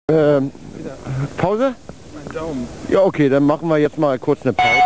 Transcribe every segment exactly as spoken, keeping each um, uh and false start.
Ähm, Pause? Mein Daumen. Ja, okay, dann machen wir jetzt mal kurz eine Pause.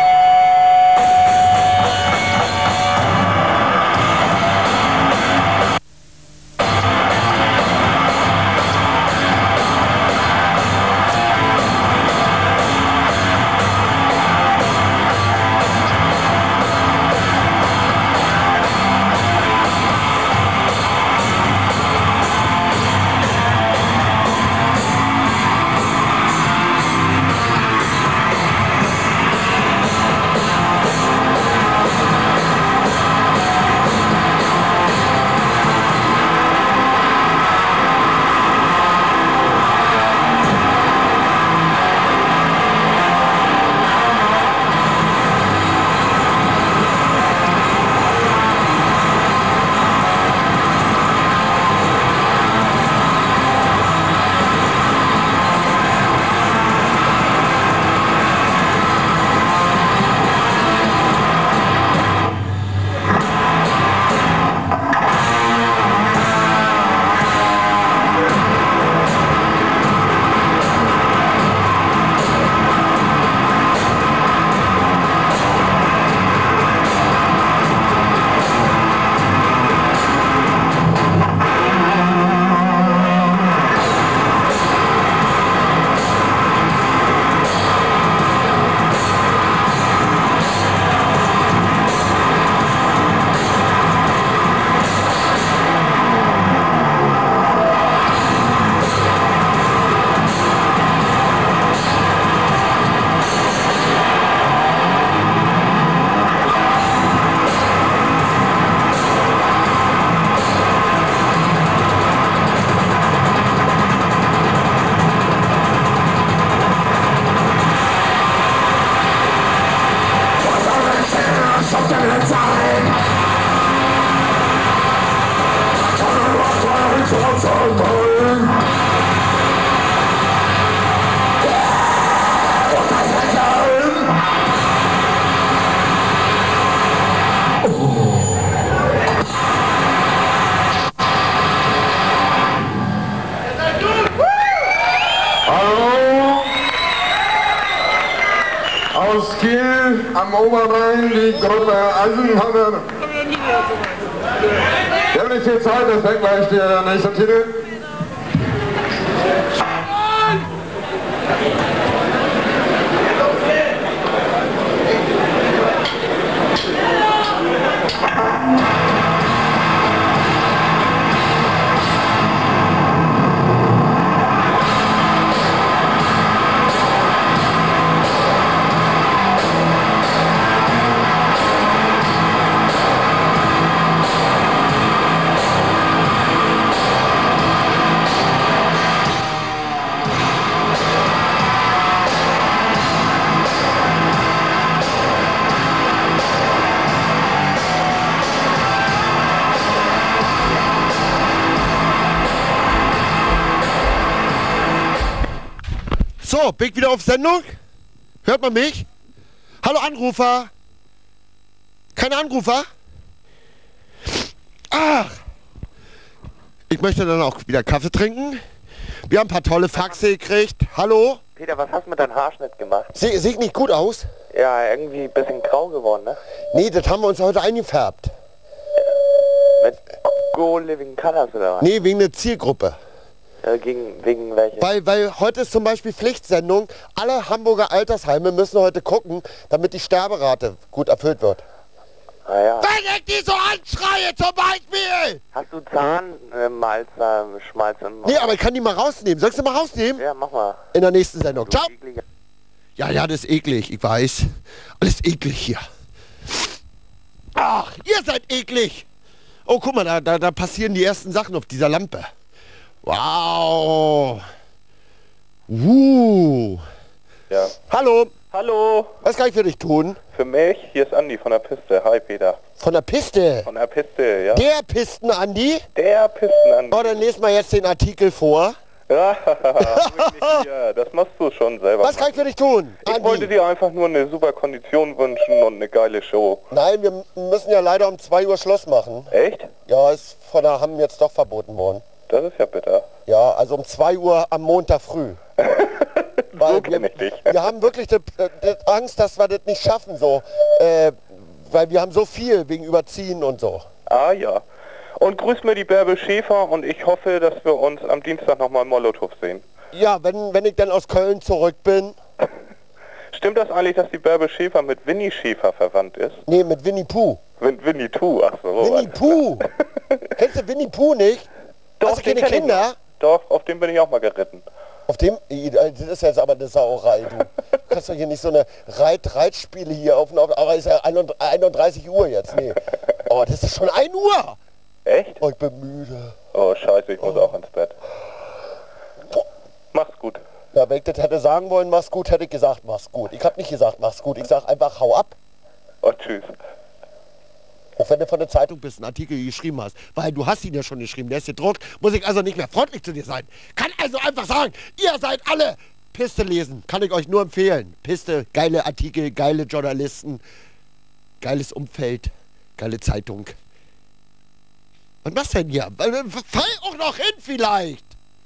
Aus Kiel am Oberrhein die Gruppe Eisenhammer. Wir haben nicht viel Zeit, das fängt gleich der nächste Titel. So, bin ich wieder auf Sendung? Hört man mich? Hallo Anrufer? Keine Anrufer? Ach! Ich möchte dann auch wieder Kaffee trinken. Wir haben ein paar tolle Faxe gekriegt. Hallo? Peter, was hast du mit deinem Haarschnitt gemacht? Sie, sieht nicht gut aus? Ja, irgendwie ein bisschen grau geworden, ne? Nee, das haben wir uns heute eingefärbt. Mit Go Living Colors oder was? Nee, wegen der Zielgruppe. Äh, gegen, wegen welcher? Weil, weil heute ist zum Beispiel Pflichtsendung. Alle Hamburger Altersheime müssen heute gucken, damit die Sterberate gut erfüllt wird. Ah, ja. Wenn ich die so anschreie zum Beispiel! Hast du Zahnmalz, äh, Schmalz im Nee, aber ich kann die mal rausnehmen. Soll ich sie mal rausnehmen? Ja, mach mal. In der nächsten Sendung. Du Ciao! ekliger- Ja, ja, das ist eklig, ich weiß. Alles eklig hier. Ach, ihr seid eklig! Oh, guck mal, da, da, da passieren die ersten Sachen auf dieser Lampe. Wow! Uh. Ja. Hallo, Hallo, was kann ich für dich tun? für mich, hier ist Andi von der Piste. Hi Peter. Von der Piste. Von der Piste, ja. Der Pisten-Andi? Der Pisten-Andi. Oh, dann lesen wir jetzt den Artikel vor. Ja, wirklich, ja, das machst du schon selber. Was kann ich für dich tun? Ich Andi? wollte dir einfach nur eine super Kondition wünschen und eine geile Show. Nein, wir müssen ja leider um zwei Uhr Schluss machen. Echt? Ja, ist von der Hamm jetzt doch verboten worden. Das ist ja bitter. Ja, also um zwei Uhr am Montag früh. Weil So kenn wir, ich dich. wir haben wirklich die, die Angst, dass wir das nicht schaffen, so. Äh, weil wir haben so viel wegen Überziehen und so. Ah ja. Und grüß mir die Bärbel Schäfer und ich hoffe, dass wir uns am Dienstag nochmal in Molotow sehen. Ja, wenn, wenn ich dann aus Köln zurück bin. Stimmt das eigentlich, dass die Bärbel Schäfer mit Winnie Schäfer verwandt ist? Nee, mit Winnie Pooh. Mit Winnie Pooh, ach so. Winnie Pooh. Kennst du Winnie Pooh nicht? Doch, Hast du den keine kenn ich Kinder? noch. Doch, auf dem bin ich auch mal geritten. Auf dem, das ist jetzt aber eine Sauerei, du. Du kannst doch hier nicht so eine Reit Reitspiele hier auf, auf aber ist ja einunddreißig Uhr jetzt, nee. Oh, das ist schon ein Uhr. Echt? Oh, ich bin müde. Oh, scheiße, ich muss auch ins Bett. Mach's gut. Na, wenn ich das hätte sagen wollen, mach's gut, hätte ich gesagt, mach's gut. Ich habe nicht gesagt, mach's gut. Ich sag einfach, hau ab. Oh, tschüss. Auch wenn du von der Zeitung bist, einen Artikel geschrieben hast. Weil du hast ihn ja schon geschrieben, der ist gedruckt, muss ich also nicht mehr freundlich zu dir sein. Kann also einfach sagen, ihr seid alle Piste lesen. Kann ich euch nur empfehlen. Piste, geile Artikel, geile Journalisten, geiles Umfeld, geile Zeitung. Und was denn hier? Fall auch noch hin vielleicht.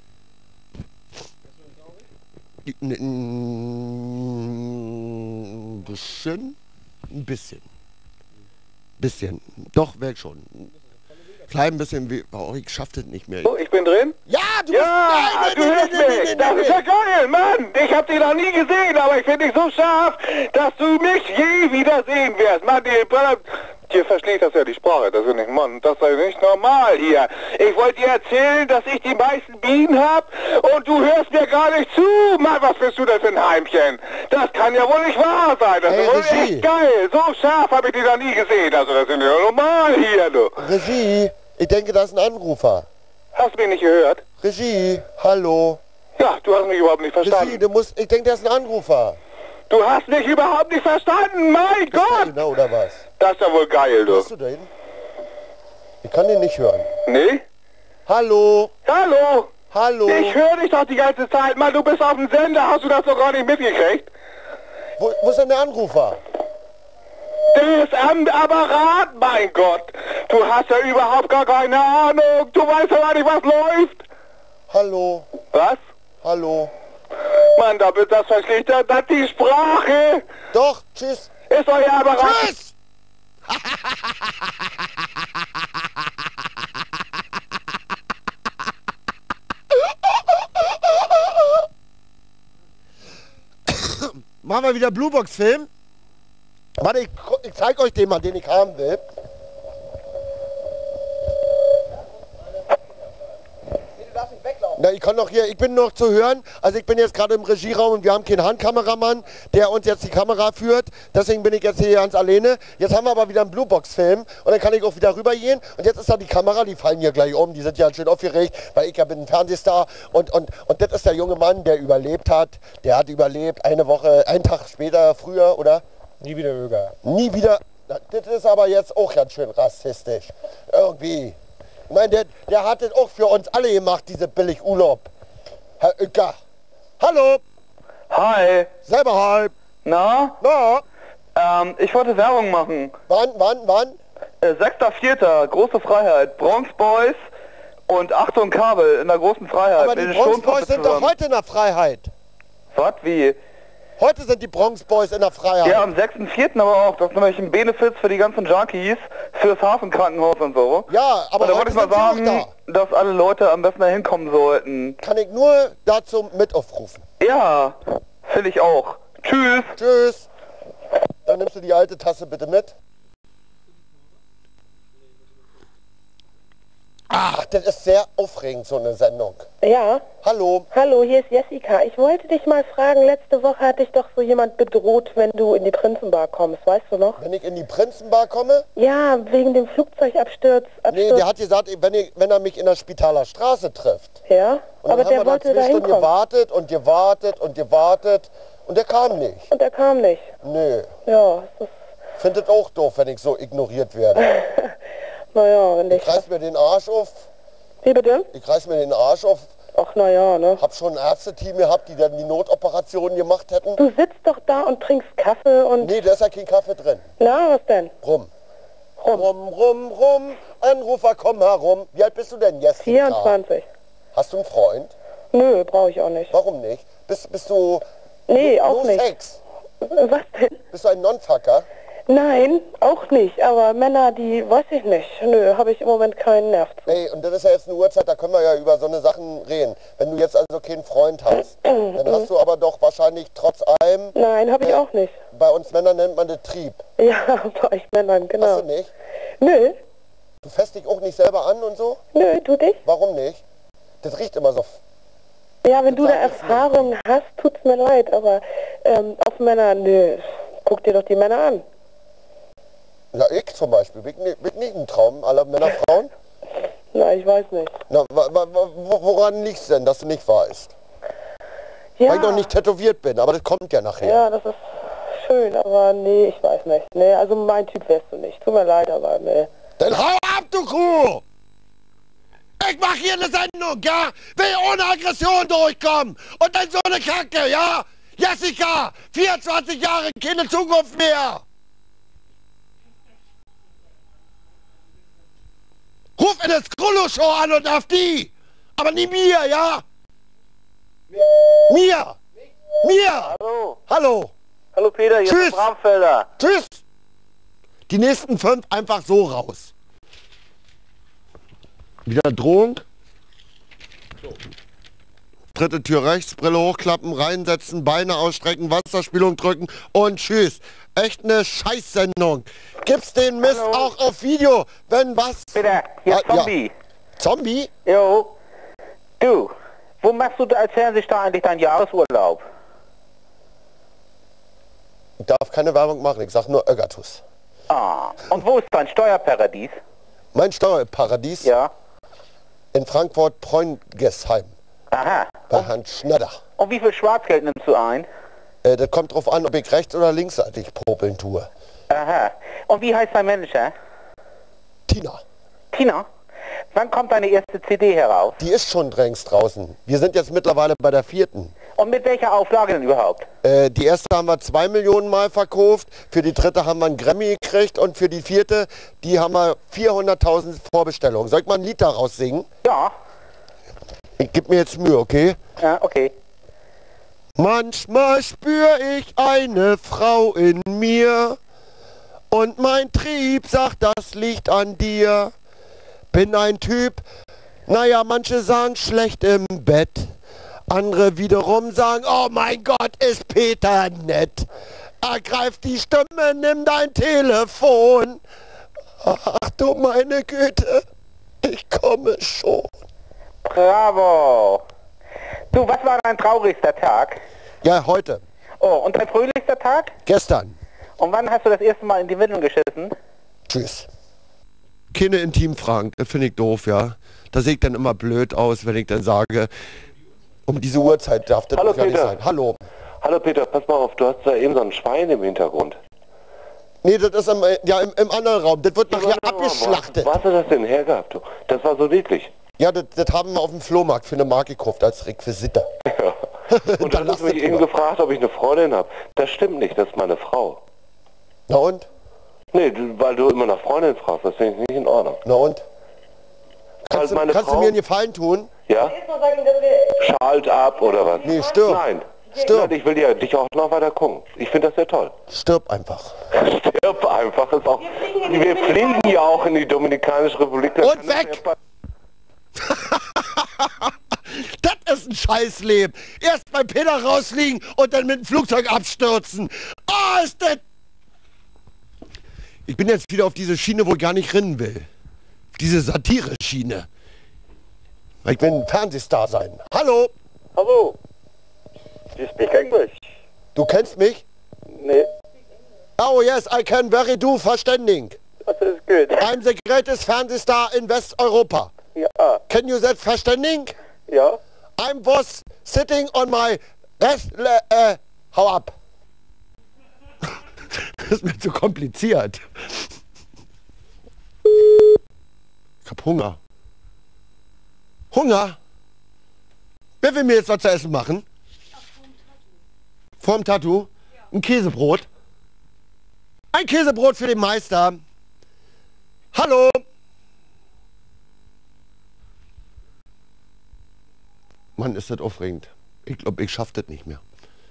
Ein bisschen. Ein bisschen. Bisschen. Doch, weg schon. Klein bisschen wie. Oh, ich schaff das nicht mehr. Oh, ich bin drin? Ja, du Ja, bist. du hörst mich. Das ist ja geil, Mann. Ich hab dich noch nie gesehen, aber ich finde dich so scharf, dass du mich je wieder sehen wirst. Mann, die, dir versteht das ja die Sprache. Das ist nicht, Mann, das ist nicht normal hier. Ich wollte dir erzählen, dass ich die meisten Bienen hab und du hörst mir gar nicht zu. Mann, was bist du denn für ein Heimchen? Das kann ja wohl nicht wahr sein. Das Hey, ist wohl Regie. echt geil. So scharf habe ich dich noch nie gesehen. Also das ist ja normal hier, du. Regie, ich denke, das ist ein Anrufer. Hast du mich nicht gehört? Regie, hallo. Ja, du hast mich überhaupt nicht verstanden. Regie, du musst. Ich denke, das ist ein Anrufer. Du hast mich überhaupt nicht verstanden, mein Gott! Genau, oder was? Das ist ja wohl geil, du. Bist du denn? Ich kann den nicht hören. Nee? Hallo, Hallo? hallo. Ich höre dich doch die ganze Zeit, Mann. Du bist auf dem Sender. Hast du das doch gar nicht mitgekriegt? Wo, wo ist denn der Anrufer? Der ist am Apparat, mein Gott. Du hast ja überhaupt gar keine Ahnung. Du weißt ja gar nicht, was läuft. Hallo, Was? hallo. Mann, da wird das verschlechtert. Das die Sprache. Doch, tschüss. Ist euer Apparat. Tschüss! Machen wir wieder Bluebox-Film. Warte, ich, ich zeig euch den mal, den ich haben will. Na, ich kann doch hier, ich bin noch zu hören. Also ich bin jetzt gerade im Regieraum und wir haben keinen Handkameramann, der uns jetzt die Kamera führt. Deswegen bin ich jetzt hier ganz alleine. Jetzt haben wir aber wieder einen Bluebox-Film und dann kann ich auch wieder rübergehen. Und jetzt ist da die Kamera, die fallen hier gleich um. Die sind ja schön aufgeregt, weil ich ja bin ein Fernsehstar. Und, und, und das ist der junge Mann, der überlebt hat. Der hat überlebt eine Woche, einen Tag später, früher, oder? Nie wieder Öger. Nie wieder. Das ist aber jetzt auch ganz schön rassistisch. Irgendwie. Ich meine, der, der hat das auch für uns alle gemacht, diese billig Urlaub. Herr Uecker. Hallo. Hi. Selber halb. Na? Na, Ähm, ich wollte Werbung machen. wann, wann, wann? Äh, sechster Vierter große Freiheit. Bronx Boys und Achtung Kabel in der großen Freiheit. Aber die Mit den Bronx Sturmtruppe Boys sind doch zusammen. heute in der Freiheit. Was? Wie? Heute sind die Bronx Boys in der Freiheit. Ja, am sechster Vierter aber auch. Das ist nämlich ein Benefiz für die ganzen Junkies, fürs Hafenkrankenhaus und so. Ja, aber und da heute wollte ich mal sind sie auch sagen, dass alle Leute am besten da hinkommen sollten. Kann ich nur dazu mit aufrufen. Ja, finde ich auch. Tschüss. Tschüss. Dann nimmst du die alte Tasse bitte mit. Ach, das ist sehr aufregend, so eine Sendung. Ja, Hallo. hallo, hier ist Jessica. Ich wollte dich mal fragen, letzte Woche hat dich doch so jemand bedroht, wenn du in die Prinzenbar kommst, weißt du noch? Wenn ich in die Prinzenbar komme? Ja, wegen dem Flugzeugabsturz. Nee, Absturz. der hat gesagt, wenn, ich, wenn er mich in der Spitaler Straße trifft. Ja, Und dann aber haben der wir da wollte zwei da Stunden hinkommen. gewartet und gewartet und gewartet und der kam nicht. Und er kam nicht. Nö. Ja, das ist, Findet auch doof, wenn ich so ignoriert werde. naja, wenn Ich ich... reiß mir den Arsch auf. Wie bitte? Ich reiß mir den Arsch auf. Ach, naja, ne? Hab schon ein Ärzteteam gehabt, die dann die Notoperationen gemacht hätten. Du sitzt doch da und trinkst Kaffee und... Nee, da ist ja kein Kaffee drin. Na, was denn? Rum. Rum. Rum, rum, rum. Anrufer, komm herum. Wie alt bist du denn jetzt? vierundzwanzig. Hast du einen Freund? Nö, brauche ich auch nicht. Warum nicht? Bist, bist du... Nee, no auch nicht. Sex? Was denn? Bist du ein Non-Fucker? Nein, auch nicht. Aber Männer, die, weiß ich nicht. Nö, habe ich im Moment keinen Nerv zu. Ey, und das ist ja jetzt eine Uhrzeit, da können wir ja über so eine Sachen reden. Wenn du jetzt also keinen Freund hast, dann hast du aber doch wahrscheinlich trotz allem... Nein, habe ich äh, auch nicht. Bei uns Männern nennt man das Trieb. Ja, bei euch Männern, genau. Hast du nicht? Nö, Du fässt dich auch nicht selber an und so? nö, du dich? Warum nicht? Das riecht immer so... Ja, wenn du da sag ich Erfahrung hast, tut's mir leid, aber ähm, auf Männer, nö. Guck dir doch die Männer an. Na, ich zum Beispiel. Bin ich, bin ich nicht ein Traum aller Männer, Frauen? Na, ich weiß nicht. Na, wa, wa, wa, woran liegt's denn, dass du nicht weißt? Ja, Weil ich noch nicht tätowiert bin, aber das kommt ja nachher. ja, das ist schön, aber nee, ich weiß nicht. Nee, also mein Typ wärst du nicht. Tut mir leid, aber nee. Dann hau ab, du Kuh! Ich mach hier eine Sendung, ja? Will ohne Aggression durchkommen. Und dann so eine Kacke, ja? Jessica, vierundzwanzig Jahre, keine Zukunft mehr. Ruf in der Skrullo-Show an und auf die. Aber nie mir, ja? Mir. Mir. Hallo. Hallo. Hallo Peter, hier Tschüss. ist Bramfelder. Tschüss. Die nächsten fünf einfach so raus. Wieder Drohung. Dritte Tür rechts, Brille hochklappen, reinsetzen, Beine ausstrecken, Wasserspülung drücken und tschüss. Echt eine Scheißsendung. Gibt's den Mist Hallo. auch auf Video, wenn was... Peter, hier ist Ah, ja. Zombie. Zombie? Jo. Du, wo machst du als Fernsehstar eigentlich deinen Jahresurlaub? Ich darf keine Werbung machen, ich sag nur Öggertus. Ah, und wo ist dein Steuerparadies? Mein Steuerparadies Ja. in Frankfurt-Preungesheim Aha. bei Herrn Schneider. Und wie viel Schwarzgeld nimmst du ein? Äh, das kommt drauf an, ob ich rechts- oder linksseitig popeln tue. Aha. Und wie heißt dein Manager? Tina, Tina? Wann kommt deine erste C D heraus? die ist schon drängst draußen. Wir sind jetzt mittlerweile bei der vierten. Und mit welcher Auflage denn überhaupt? Äh, die erste haben wir zwei Millionen Mal verkauft, für die dritte haben wir einen Grammy gekriegt und für die vierte, die haben wir vierhunderttausend Vorbestellungen. Soll ich mal ein Lied daraus singen? Ja. Ich gebe mir jetzt Mühe, okay? Ja, okay. Manchmal spür ich eine Frau in mir und mein Trieb sagt, das liegt an dir. Bin ein Typ, naja, manche sagen schlecht im Bett. Andere wiederum sagen, oh mein Gott, ist Peter nett. Ergreif die Stimme, nimm dein Telefon. Ach du meine Güte, ich komme schon. Bravo. Du, was war dein traurigster Tag? Ja, heute, Oh, und dein fröhlichster Tag? gestern. Und wann hast du das erste Mal in die Windeln geschissen? Tschüss. Keine Intimfragen, das finde ich doof, ja. Da sehe ich dann immer blöd aus, wenn ich dann sage, um diese Uhrzeit darf das Hallo, doch ja nicht Peter. sein. Hallo. Hallo Peter, pass mal auf, du hast da eben so ein Schwein im Hintergrund. Nee, das ist im, ja, im, im anderen Raum. Das wird nachher abgeschlachtet. Wo hast du das denn hergehabt, du? Das war so niedlich. Ja, das, das haben wir auf dem Flohmarkt für eine Marke gekauft als Requisite. Ja. Und dann hast du mich eben gefragt, ob ich eine Freundin habe. Das stimmt nicht, das ist meine Frau. Na und? Nee, du, weil du immer nach Freundin fragst, das finde ich nicht in Ordnung. Na und? Kannst, Weil du, meine kannst du Frau- mir einen Gefallen tun? Ja? Schalt ab oder was? Nee, stirb. Nein. Stirb. Nein, ich will ja dich auch noch weiter gucken. Ich finde das sehr toll. Stirb einfach. Stirb einfach. Ist auch, wir fliegen ja auch in die Dominikanische Republik. Das Und kann das weg! ja- Das ist ein Scheißleben. Erst beim Peter rausfliegen und dann mit dem Flugzeug abstürzen. Oh, ist das... Ich bin jetzt wieder auf diese Schiene, wo ich gar nicht rennen will. Diese Satire-Schiene. Ich will ein Fernsehstar sein. Hallo, Hallo. You speak English? du kennst mich? Nee, Oh yes, I can very do verständigen. das ist gut. I'm the greatest Fernsehstar in Westeuropa. Ja, Can you that verständigen? ja. I was sitting on my rest... Äh, hau ab. Das ist mir zu kompliziert. Ich hab Hunger. Hunger? Wer will mir jetzt was zu essen machen? Vorm Tattoo? Ein Käsebrot? Ein Käsebrot für den Meister. Hallo? Mann, ist das aufregend. Ich glaube, ich schaff das nicht mehr.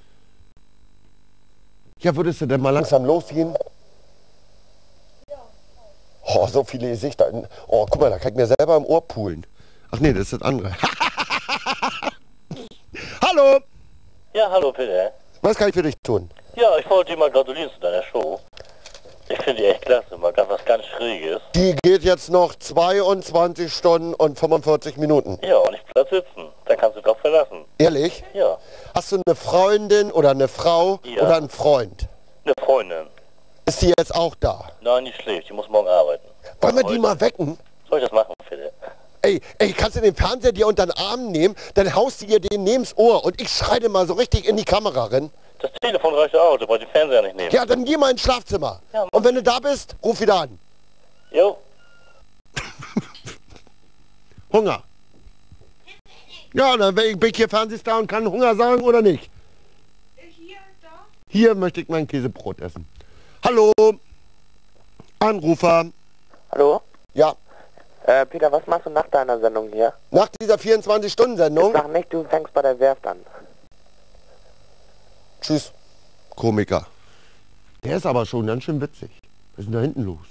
Ja, würdest du denn mal langsam losgehen? Oh, so viele Gesichter. Oh, guck mal, da kann ich mir selber im Ohr pulen. Ach nee, das ist das andere. Hallo? Ja, hallo Peter. Was kann ich für dich tun? Ja, ich wollte dir mal gratulieren zu deiner Show. Ich finde die echt klasse, mal ganz was ganz Schräges. Die geht jetzt noch zweiundzwanzig Stunden und fünfundvierzig Minuten. Ja, und ich bleib sitzen. Dann kannst du doch verlassen. Ehrlich? Ja. Hast du eine Freundin oder eine Frau Ja. oder einen Freund? Eine Freundin. Ist die jetzt auch da? Nein, die schläft. Die muss morgen arbeiten. Wollen wir die mal wecken? Soll ich das machen, Peter? Ey, ey, kannst du den Fernseher dir unter den Arm nehmen, dann haust du ihr den neben's Ohr und ich schreie mal so richtig in die Kamera rein. Das Telefon reicht auch, du brauchst den Fernseher nicht nehmen. Ja, dann geh mal ins Schlafzimmer. Ja, und wenn du da bist, ruf wieder an. Jo. Hunger. Ja, dann bin ich hier Fernsehstar und kann Hunger sagen oder nicht? Hier, da? Hier möchte ich mein Käsebrot essen. Hallo? Anrufer. Hallo? Ja. Äh, Peter, was machst du nach deiner Sendung hier? Nach dieser vierundzwanzig-Stunden-Sendung? Sag nicht, du fängst bei der Werft an. Tschüss. Komiker. Der ist aber schon ganz schön witzig. Was ist denn da hinten los?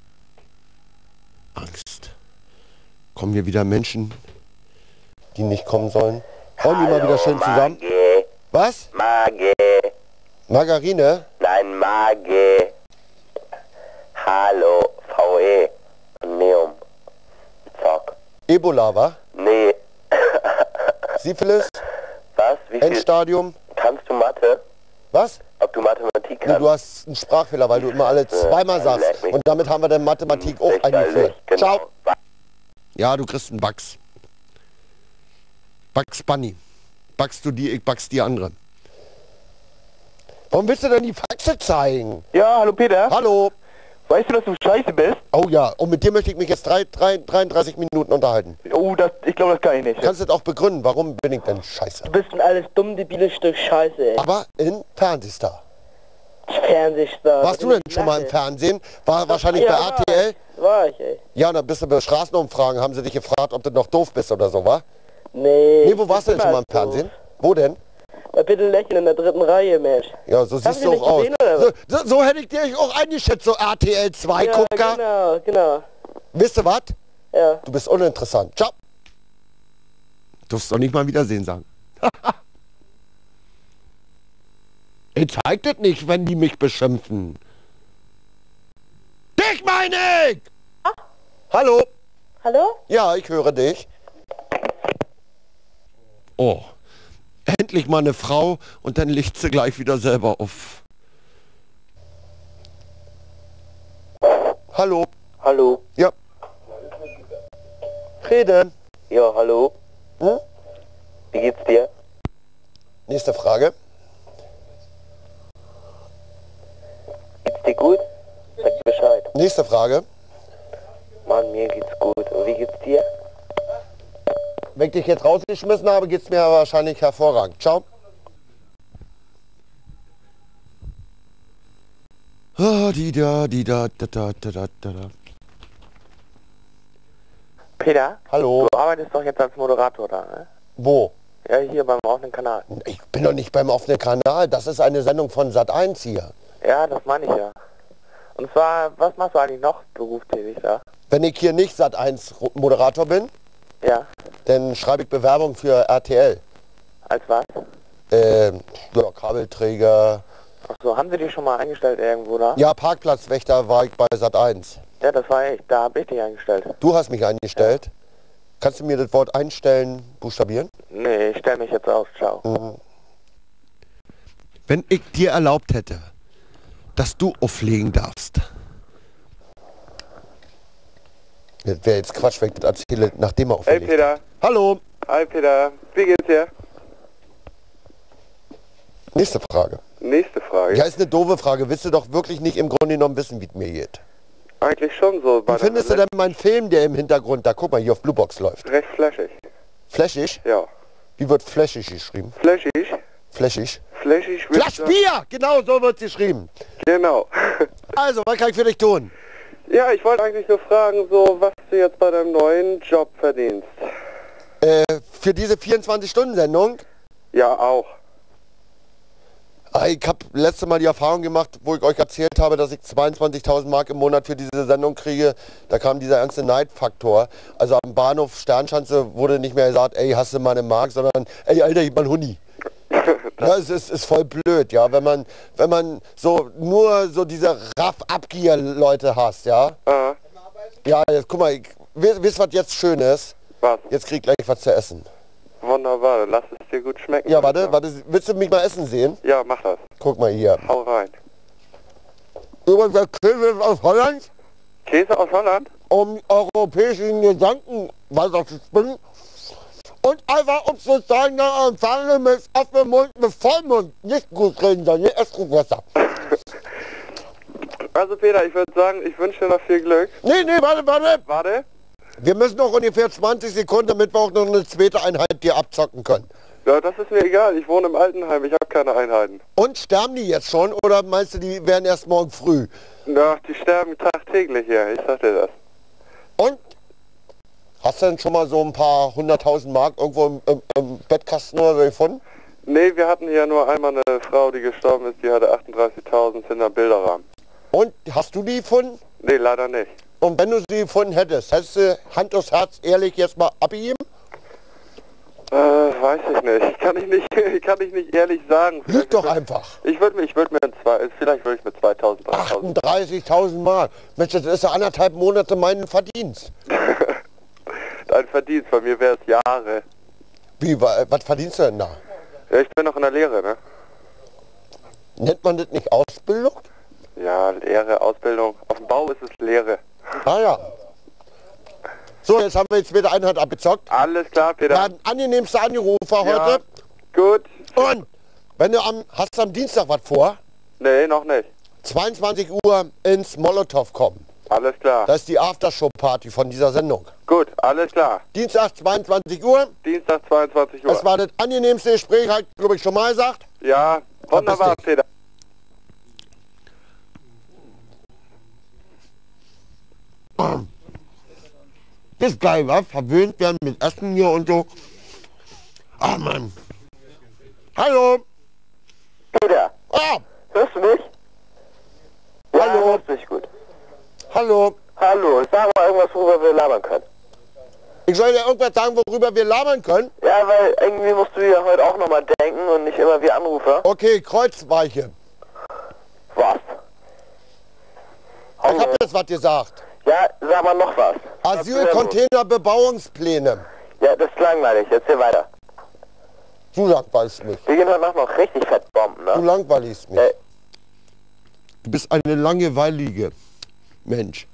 Angst. Kommen hier wieder Menschen, die nicht kommen sollen? Räumen die mal wieder schön zusammen? Mage. Was? Mage. Margarine? Nein, Mage. Hallo, V E. Neum. Fuck. Ebola, wa? Nee. Syphilis? Was? Wie viel? Endstadium? Kannst du Mathe? Was? Ob du Mathematik Nee, kannst? du hast einen Sprachfehler, weil du immer alle zweimal sagst. Und damit haben wir dann Mathematik auch eingeführt. Genau. Ciao. Ja, du kriegst einen Bugs. Bugs Bunny. Backst du die, ich backst die andere. Warum willst du denn die Faxe zeigen? Ja, hallo Peter. Hallo. Weißt du, dass du scheiße bist? Oh ja, und mit dir möchte ich mich jetzt drei, drei, dreiunddreißig Minuten unterhalten. Oh, das, ich glaube, das kann ich nicht. Kannst du das auch begründen, warum bin ich denn scheiße? Du bist ein alles dumm, debiles Stück Scheiße, ey. Aber in Fernsehstar. Fernsehstar. Warst du denn schon mal im Fernsehen? War wahrscheinlich bei ja, R T L? War ich, ey. Ja, dann bist du bei Straßenumfragen, haben sie dich gefragt, ob du noch doof bist oder so, wa? Nee. Nee, wo warst du denn schon mal im Fernsehen? Wo denn? Bei Bitte lächeln in der dritten Reihe, Mensch. Ja, so siehst du auch aus. So, so, so hätte ich dir auch eingeschätzt, so R T L zwei Gucker. Ja, genau, genau. Wisst ihr was? Ja. Du bist uninteressant. Ciao. Du darfst doch nicht mal Wiedersehen sagen. Ich zeig das nicht, wenn die mich beschimpfen. Dich meine ich! Ah. Hallo? Hallo? Ja, ich höre dich. Oh. Endlich mal eine Frau und dann liegt sie gleich wieder selber auf. Hallo? Hallo? Ja. Rede. Ja, hallo? Hm? Wie geht's dir? Nächste Frage. Geht's dir gut? Sag Bescheid. Nächste Frage. Mann, mir geht's gut. Und wie geht's dir? Wenn ich dich jetzt rausgeschmissen habe, geht's mir wahrscheinlich hervorragend. Ciao. Ah, die da, die da, da, da, da, da, da. Peter? Hallo. Du arbeitest doch jetzt als Moderator da, ne? Wo? Ja, hier beim offenen Kanal. Ich bin doch nicht beim offenen Kanal. Das ist eine Sendung von Sat eins hier. Ja, das meine ich ja. Und zwar, was machst du eigentlich noch berufstätig da? Wenn ich hier nicht Sat eins Moderator bin, ja, dann schreibe ich Bewerbung für R T L. Als was? Ähm, ja, Kabelträger. Ach so, haben sie dich schon mal eingestellt irgendwo da? Ja, Parkplatzwächter war ich bei Sat eins. Ja, das war ich. Da habe ich dich eingestellt. Du hast mich eingestellt. Ja. Kannst du mir das Wort einstellen buchstabieren? Nee, ich stelle mich jetzt aus. Ciao. Mhm. Wenn ich dir erlaubt hätte, dass du auflegen darfst. Das wäre jetzt Quatsch, wenn ich das erzähle, nachdem er auflegt. Hey Peter. Hallo. Hi Peter. Wie geht's dir? Nächste Frage. Nächste Frage. Ja, ist eine doofe Frage. Willst du doch wirklich nicht im Grunde genommen wissen, wie es mir geht? Eigentlich schon so. Wie findest du denn meinen Film, der im Hintergrund, da guck mal, hier auf Bluebox läuft? Recht flashig. Flashig? Ja. Wie wird flashig geschrieben? Flashig? Flashig? Flashig. Flaschbier! Genau, so wird es geschrieben. Genau. Also, was kann ich für dich tun? Ja, ich wollte eigentlich nur fragen, so was du jetzt bei deinem neuen Job verdienst. Äh, für diese vierundzwanzig-Stunden-Sendung? Ja, auch. Ich habe letzte Mal die Erfahrung gemacht, wo ich euch erzählt habe, dass ich zweiundzwanzigtausend Mark im Monat für diese Sendung kriege. Da kam dieser ganze Neidfaktor. Also am Bahnhof Sternschanze wurde nicht mehr gesagt, ey, hast du mal eine Mark, sondern, ey, Alter, gib mal einen Huni. Ja, es ist, ist voll blöd, ja, wenn man, wenn man so nur so diese Raff-Abgier-Leute hast, ja. Aha. Ja, jetzt guck mal, ich, wisst, wisst was jetzt schön ist? Was? Jetzt krieg ich gleich was zu essen. Wunderbar, dann lass es dir gut schmecken. Ja, warte, warte, willst du mich mal essen sehen? Ja, mach das. Guck mal hier. Hau rein. Übrigens, der Käse ist aus Holland. Käse aus Holland? Um europäischen Gedanken weiterzuspinnen. Und einfach, um zu sagen, dass Empfangene mit offenem Mund, mit Vollmund nicht gut reden soll. Nicht erst besser. Also Peter, ich würde sagen, ich wünsche dir noch viel Glück. Nee, nee, warte, warte. Warte. Wir müssen noch ungefähr zwanzig Sekunden, damit wir auch noch eine zweite Einheit dir abzocken können. Ja, das ist mir egal. Ich wohne im Altenheim. Ich habe keine Einheiten. Und sterben die jetzt schon oder meinst du, die werden erst morgen früh? Ja, die sterben tagtäglich hier. Ich sag dir das. Und? Hast du denn schon mal so ein paar hunderttausend Mark irgendwo im, im, im Bettkasten oder so gefunden? Nee, wir hatten hier nur einmal eine Frau, die gestorben ist. Die hatte achtunddreißigtausend hinter Bilderrahmen. Und? Hast du die gefunden? Nee, leider nicht. Und wenn du sie gefunden hättest, hättest du Hand aufs Herz ehrlich jetzt mal abgegeben? Äh, weiß ich nicht. Kann ich nicht, kann ich nicht ehrlich sagen. Lüg doch einfach. Ich würde mir, ich würde mir ein zwei, vielleicht würde ich mir zweitausend, dreitausend. achtunddreißigtausend Mark. Mensch, das ist ja anderthalb Monate meinen Verdienst. Dein Verdienst, bei mir wäre es Jahre. Wie, wa, was verdienst du denn da? Ja, ich bin noch in der Lehre, ne? Nennt man das nicht Ausbildung? Ja, Lehre, Ausbildung. Auf dem Bau ist es Lehre. Ah ja. So, jetzt haben wir jetzt wieder Einheit abgezockt. Alles klar, Peter. Ja, angenehmster Anrufer ja, heute. Gut. Und, wenn du am, hast du am Dienstag was vor? Nee, noch nicht. zweiundzwanzig Uhr ins Molotow kommen. Alles klar. Das ist die Aftershow-Party von dieser Sendung. Gut, alles klar. Dienstag zweiundzwanzig Uhr. Dienstag zweiundzwanzig Uhr. Das war das angenehmste Gespräch, hat glaube ich schon mal gesagt. Ja, wunderbar, Peter. Das ist geil, was? Verwöhnt werden mit Essen hier und so. Ach Mann. Hallo. Peter. Ah. Hörst du mich? Ja, hallo. Hörst mich gut. Hallo. Hallo. Sag mal irgendwas, worüber wir labern können. Ich soll dir irgendwas sagen, worüber wir labern können? Ja, weil irgendwie musst du ja heute auch nochmal denken und nicht immer wie Anrufer. Okay, Kreuzweiche. Was? Ich hab jetzt was gesagt. Ja, sag mal noch was. Asylcontainer-Bebauungspläne. Ja, das ist langweilig. Erzähl weiter. Du langweilst mich. Wir gehen heute Nacht noch richtig fett bomben, ne? Du langweilst mich. Äh. Du bist eine langweilige Mensch.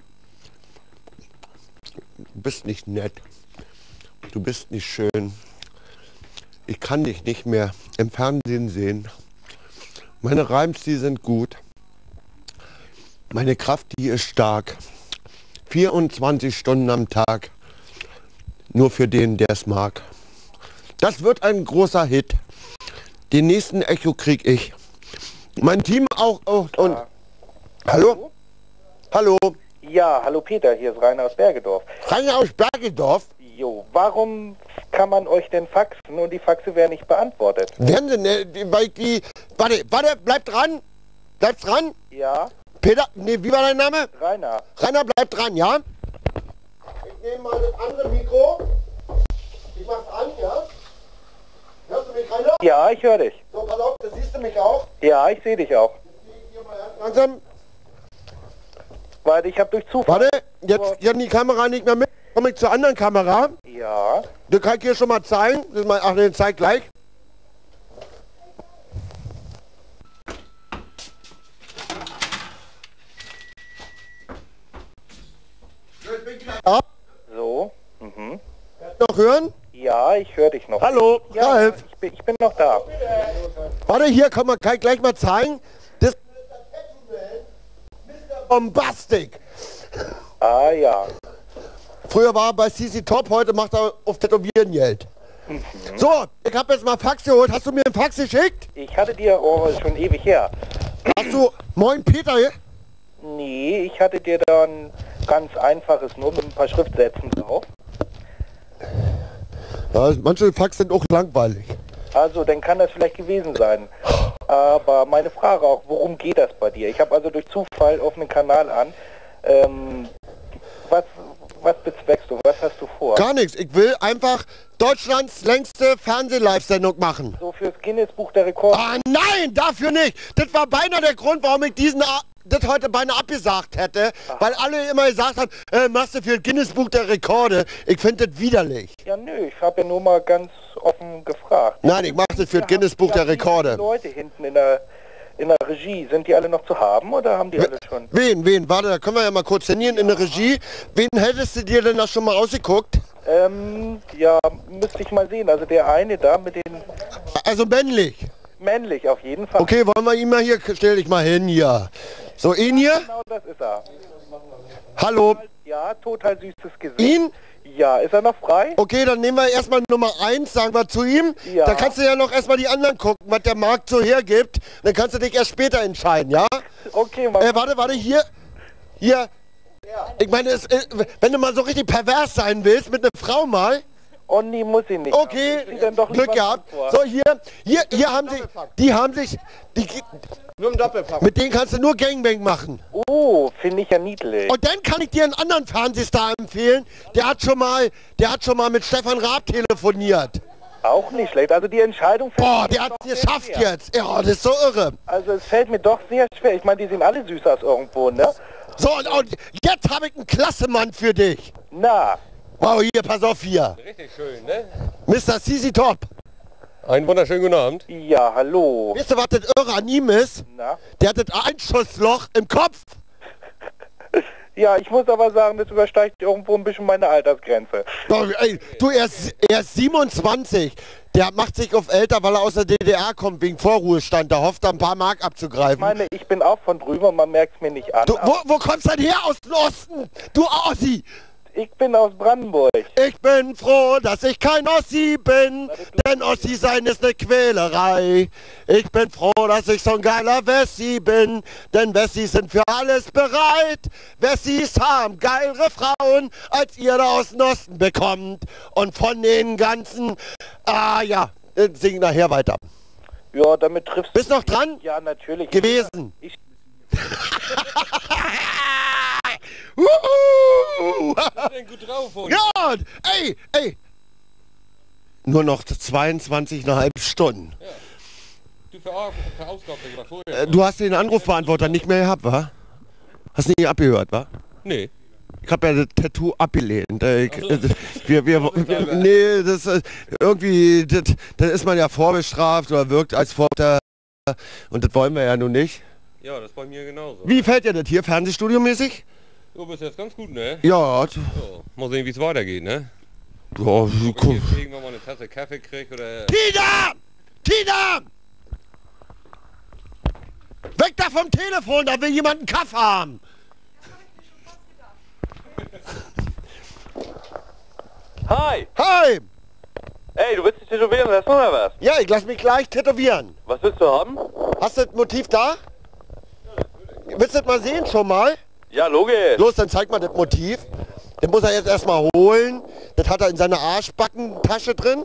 Du bist nicht nett. Du bist nicht schön. Ich kann dich nicht mehr im Fernsehen sehen. Meine Reims, die sind gut. Meine Kraft, die ist stark. vierundzwanzig Stunden am Tag. Nur für den, der es mag. Das wird ein großer Hit. Den nächsten Echo krieg ich. Mein Team auch. Oh, und hallo? Hallo? Ja, hallo Peter, hier ist Rainer aus Bergedorf. Rainer aus Bergedorf? Jo, warum kann man euch denn faxen und die Faxe werden nicht beantwortet? Werden sie, ne, weil die, warte, warte, bleib dran. Bleib dran. Ja. Peter, nee, wie war dein Name? Rainer. Rainer, bleib dran, ja? Ich nehme mal das andere Mikro. Ich mach's an, ja? Hörst du mich, Rainer? Ja, ich höre dich. So, pass auf, da siehst du mich auch? Ja, ich sehe dich auch. Langsam. Warte, ich habe durch Zufall... Warte, jetzt hier die Kamera nicht mehr mit. Komm ich zur anderen Kamera. Ja. Du kannst hier schon mal zeigen. Das ist mal, ach, den zeig gleich. Ja. So. Mhm. Noch hören? Ja, ich höre dich noch. Hallo, ja, Ralf. Ich bin, ich bin noch da. Warte, hier kann man kann ich gleich mal zeigen. Das Mister Bombastic. Ah ja. Früher war er bei C C Top, heute macht er auf Tätowieren Geld. Mhm. So, ich habe jetzt mal Fax geholt. Hast du mir einen Fax geschickt? Ich hatte dir, oh, ist schon ewig her. Hast du, moin Peter? Nee, ich hatte dir dann ganz einfaches, nur mit ein paar Schriftsätzen drauf. Ja, manche Fax sind auch langweilig. Also, dann kann das vielleicht gewesen sein. Aber meine Frage auch, worum geht das bei dir? Ich habe also durch Zufall auf einen Kanal an. Ähm, was, was bezweckst du? Was hast du vor? Gar nichts. Ich will einfach Deutschlands längste Fernseh-Live-Sendung machen. So fürs Guinness-Buch der Rekorde? Ah nein, dafür nicht. Das war beinahe der Grund, warum ich diesen das heute beinahe abgesagt hätte. Ach. Weil alle immer gesagt haben, äh, machst du für das Guinness-Buch der Rekorde. Ich finde das widerlich. Ja nö, ich habe ja nur mal ganz offen gefragt. Nein, ich mache das für das Guinness-Buch der Rekorde. Die Leute hinten in der, in der Regie, sind die alle noch zu haben oder haben die We alle schon? Wen, wen? Warte, da können wir ja mal kurz hingehen in der Regie. Wen hättest du dir denn da schon mal ausgeguckt? Ähm, ja, müsste ich mal sehen. Also der eine da mit den... Also männlich? Männlich, auf jeden Fall. Okay, wollen wir ihn mal hier, stell dich mal hin hier. So, ihn hier? Genau, das ist er. Hallo? Ja, total süßes Gesicht. Ihn? Ja, ist er noch frei? Okay, dann nehmen wir erstmal Nummer eins, sagen wir zu ihm. Ja. Da kannst du ja noch erstmal die anderen gucken, was der Markt so hergibt. Dann kannst du dich erst später entscheiden, ja? Okay, mal. Äh, warte, warte, hier. Hier. Ja. Ich meine, es, äh, wenn du mal so richtig pervers sein willst mit einer Frau mal. Oh nee, muss ich nicht. Okay, Glück gehabt. So, hier, hier, hier haben sie, die haben sich, die, nur im Doppelpack. Mit denen kannst du nur Gangbang machen. Oh, finde ich ja niedlich. Und dann kann ich dir einen anderen Fernsehstar empfehlen, der hat schon mal, der hat schon mal mit Stefan Raab telefoniert. Auch nicht schlecht, also die Entscheidung... Boah, der hat es geschafft jetzt. Ja, das ist so irre. Also es fällt mir doch sehr schwer. Ich meine, die sehen alle süß aus irgendwo, ne? So, und, und jetzt habe ich einen Klassemann für dich. Na. Wow, hier, pass auf hier. Richtig schön, ne? Mister Sisi Top. Einen wunderschönen guten Abend. Ja, hallo. Weißt du, was das irre an ihm ist? Na? Der hat das Einschussloch im Kopf. Ja, ich muss aber sagen, das übersteigt irgendwo ein bisschen meine Altersgrenze. Oh, ey, du, er ist, er ist siebenundzwanzig. Der macht sich auf älter, weil er aus der D D R kommt, wegen Vorruhestand. Da hofft er, ein paar Mark abzugreifen. Ich meine, ich bin auch von drüber, man merkt es mir nicht an. Du, wo, wo kommst du denn her? Aus dem Osten? Du Ossi! Ich bin aus Brandenburg. Ich bin froh, dass ich kein Ossi bin, denn Ossi sein ist eine Quälerei. Ich bin froh, dass ich so ein geiler Wessi bin, denn Wessis sind für alles bereit. Wessis haben geilere Frauen, als ihr da aus dem Osten bekommt. Und von den ganzen... Ah ja, sing nachher weiter. Ja, damit triffst du... Bist noch dran? Ja, natürlich. Gewesen. Ich Uh, gut drauf, oder? ja, ey, ey. Nur noch zweiundzwanzig Komma fünf Stunden. Ja. Du ver verausgabst ja vorher. Äh, du hast den Anrufbeantworter nicht mehr gehabt, wa? Hast nicht abgehört, wa? Nee. Ich hab ja das Tattoo abgelehnt. Äh, ich, so. äh, wir, wir, wir, nee, das äh, irgendwie, das, dann ist man ja vorbestraft oder wirkt als Vorbestraft. Und das wollen wir ja nun nicht. Ja, das ist bei mir genauso. Wie fällt dir das hier, Fernsehstudio-mäßig? Du bist jetzt ganz gut, ne? Ja. So, mal sehen, wie es weitergeht, ne? Ja, Ob ich jetzt irgendwann mal eine Tasse Kaffee krieg oder... Tina! Tina! Weg da vom Telefon, da will jemand einen Kaffee haben! Hi! Hi! Ey, du willst dich tätowieren lassen oder was? Ja, ich lass mich gleich tätowieren. Was willst du haben? Hast du das Motiv da? Willst du das mal sehen schon mal? Ja, logisch. Los, dann zeig mal das Motiv. Das muss er jetzt erstmal holen. Das hat er in seiner Arschbackentasche drin.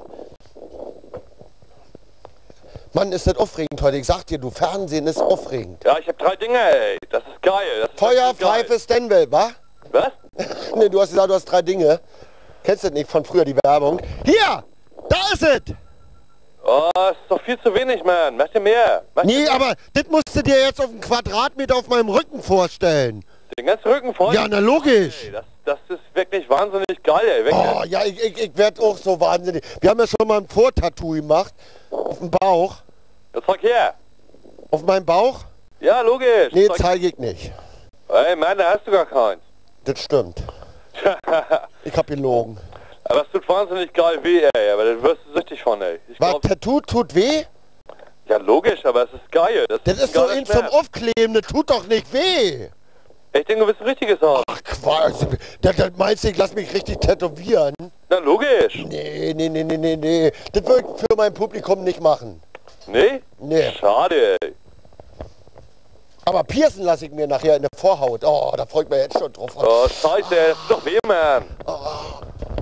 Mann, ist das aufregend heute. Ich sag dir, du, Fernsehen ist aufregend. Ja, ich hab drei Dinge, ey. Das ist geil. Das ist Feuer, geil. Pfeife, Stanwell, wa? Was? Ne, du hast gesagt, du hast drei Dinge. Kennst du das nicht von früher, die Werbung? Hier! Da ist es! Oh, das ist doch viel zu wenig, Mann. Mach dir mehr. Mach Nee, dir mehr. aber das musst du dir jetzt auf einen Quadratmeter auf meinem Rücken vorstellen. Den ganzen Rücken voll? Ja, na logisch. Ey, das, das ist wirklich wahnsinnig geil, ey. Wirklich. Oh, ja, ich, ich, ich werd auch so wahnsinnig. Wir haben ja schon mal ein Vortattoo gemacht. Auf dem Bauch. Ja, zeig her. Auf meinem Bauch? Ja, logisch. Nee, zeig zeige ich nicht. Ey, Mann, da hast du gar keins. Das stimmt. Ich hab gelogen. Aber es tut wahnsinnig geil weh, ey. Aber dann wirst du süchtig von, ey. Ich Was, glaub, Tattoo tut weh? ja, logisch, aber es ist geil. Das, Das ein ist so geiler eben zum Schmerz. Aufkleben, das tut doch nicht weh. Ich denke, du willst ein richtiges haben. Ach Quatsch, das, das meinst du, ich lass mich richtig tätowieren? Na, logisch. Nee, nee, nee, nee, nee, nee. Das würde ich für mein Publikum nicht machen. Nee? Nee. Schade, ey. Aber piercen lasse ich mir nachher in der Vorhaut. Oh, da freut mich jetzt schon drauf. Oh, scheiße, das ist doch weh, Mann. Oh.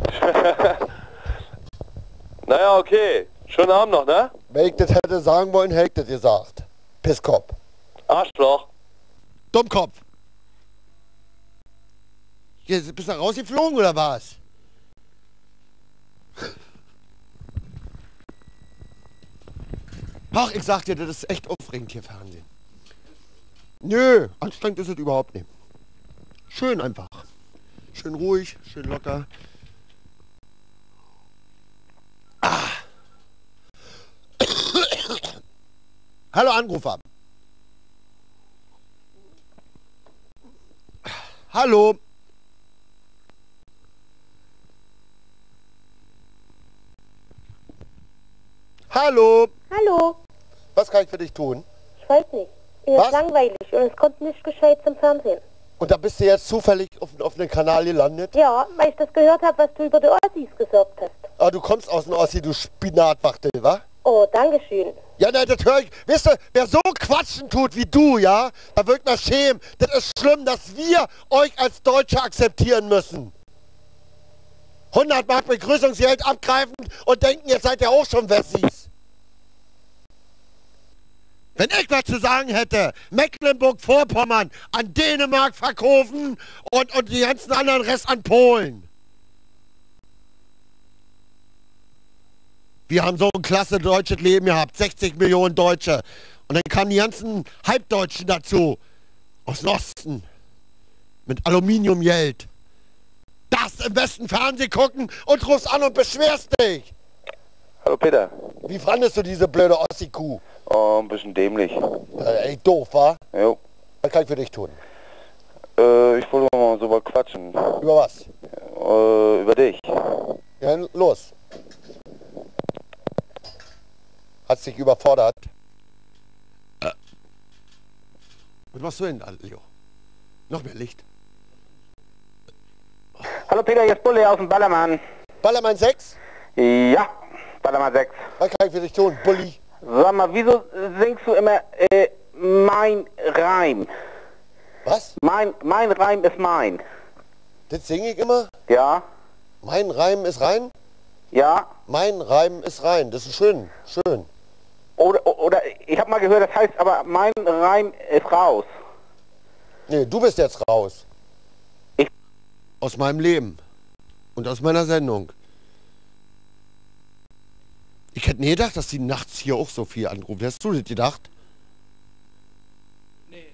Naja, okay. Schönen Abend noch, ne? Wenn ich das hätte sagen wollen, hätte ich das gesagt. Pisskopf. Arschloch. Dummkopf. Jetzt bist du rausgeflogen oder was? Ach, ich sag dir, das ist echt aufregend hier Fernsehen. Nö, anstrengend ist es überhaupt nicht. Schön einfach. Schön ruhig, schön locker. Ah. Hallo Anrufer. Hallo. Hallo. Hallo. Was kann ich für dich tun? Ich weiß nicht. Mir Was? ist langweilig und es kommt nichts Gescheites im Fernsehen. Und da bist du jetzt zufällig auf, auf einen Kanal gelandet? Ja, weil ich das gehört habe, was du über die Ossis gesagt hast. Ah, du kommst aus dem Ossi, du Spinatwachtel, wa? Oh, dankeschön. Ja, nein, das höre ich. Weißt du, wer so quatschen tut wie du, ja, da wird man schämen. Das ist schlimm, dass wir euch als Deutsche akzeptieren müssen. hundert Mark Begrüßungsgeld abgreifen und denken, jetzt seid ihr auch schon Wessis. Wenn ich was zu sagen hätte, Mecklenburg-Vorpommern an Dänemark verkaufen und, und die ganzen anderen Rest an Polen. Wir haben so ein klasse deutsches Leben gehabt, sechzig Millionen Deutsche. Und dann kamen die ganzen Halbdeutschen dazu, aus dem Osten, mit Aluminiumgeld. Das im besten Fernsehen gucken und rufst an und beschwerst dich. Hallo Peter. Wie fandest du diese blöde Ossi-Kuh? Oh, ein bisschen dämlich. Äh, ey, doof, wa? Jo. Was kann ich für dich tun? Äh, ich wollte mal so was quatschen. Über was? Äh, über dich. Ja, los. Hat's dich überfordert? Äh. Was machst du denn da, Leo? Noch mehr Licht. Hallo Peter, hier ist Bulle aus dem Ballermann. Ballermann sechs? Ja, Ballermann sechs. Was kann ich für dich tun, Bulli? Sag mal, wieso singst du immer äh, mein Reim? Was? Mein, mein Reim ist mein. Das singe ich immer? Ja. Mein Reim ist rein? Ja. Mein Reim ist rein, das ist schön, schön. Oder, oder ich habe mal gehört, das heißt aber mein Reim ist raus. Nee, du bist jetzt raus. Ich? Aus meinem Leben. Und aus meiner Sendung. Ich hätte nie gedacht, dass die nachts hier auch so viel anrufen. Hast du das gedacht? Nee.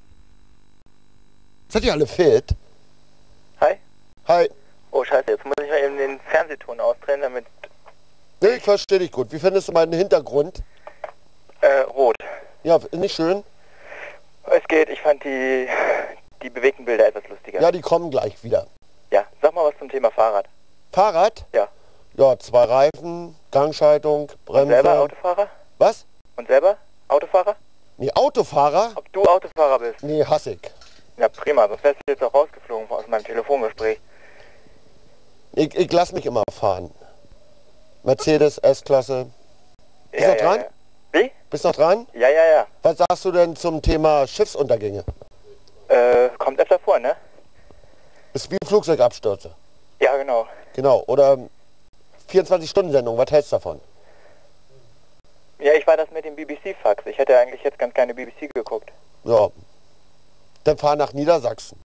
Seid ihr alle fit? Hi. Hi. Oh scheiße, jetzt muss ich mal eben den Fernsehton ausdrehen, damit... Nee, ich verstehe dich gut. Wie findest du meinen Hintergrund? Äh, rot. Ja, nicht schön? Es geht, ich fand die, die bewegten Bilder etwas lustiger. Ja, die kommen gleich wieder. Ja, sag mal was zum Thema Fahrrad. Fahrrad? Ja. Ja, zwei Reifen, Gangschaltung, Bremse. Und selber Autofahrer? Was? Und selber Autofahrer? Nee, Autofahrer? Ob du Autofahrer bist? Nee, hasse ich. Ja, prima, sonst wärst du jetzt auch rausgeflogen aus meinem Telefongespräch. Ich, ich lass mich immer fahren. Mercedes, S-Klasse. Bist du Ja, noch ja, dran? ja. Wie? Bist du noch dran? Ja, ja, ja. Was sagst du denn zum Thema Schiffsuntergänge? Äh, kommt öfter vor, ne? Ist wie Flugzeugabstürze. Ja, genau. Genau, oder vierundzwanzig-Stunden-Sendung, was hältst du davon? Ja, ich war das mit dem B B C-Fax. Ich hätte eigentlich jetzt ganz gerne B B C geguckt. Ja. Dann fahr nach Niedersachsen.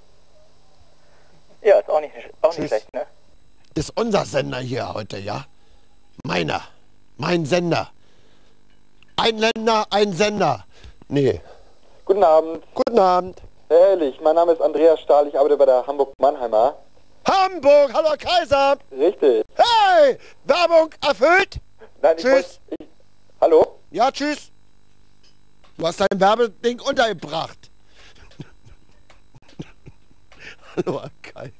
Ja, ist auch nicht, auch nicht Tschüss. schlecht, ne? Ist unser Sender hier heute, ja? Meiner. Mein Sender. Ein Länder, ein Sender. Nee. Guten Abend. Guten Abend. Herr Ehrlich, mein Name ist Andreas Stahl, ich arbeite bei der Hamburg-Mannheimer. Hamburg, hallo Kaiser. Richtig. Hey, Werbung erfüllt? Nein, ich tschüss. wollt, ich, hallo? Ja, tschüss. Du hast dein Werbeding untergebracht. Hallo, Herr Kaiser.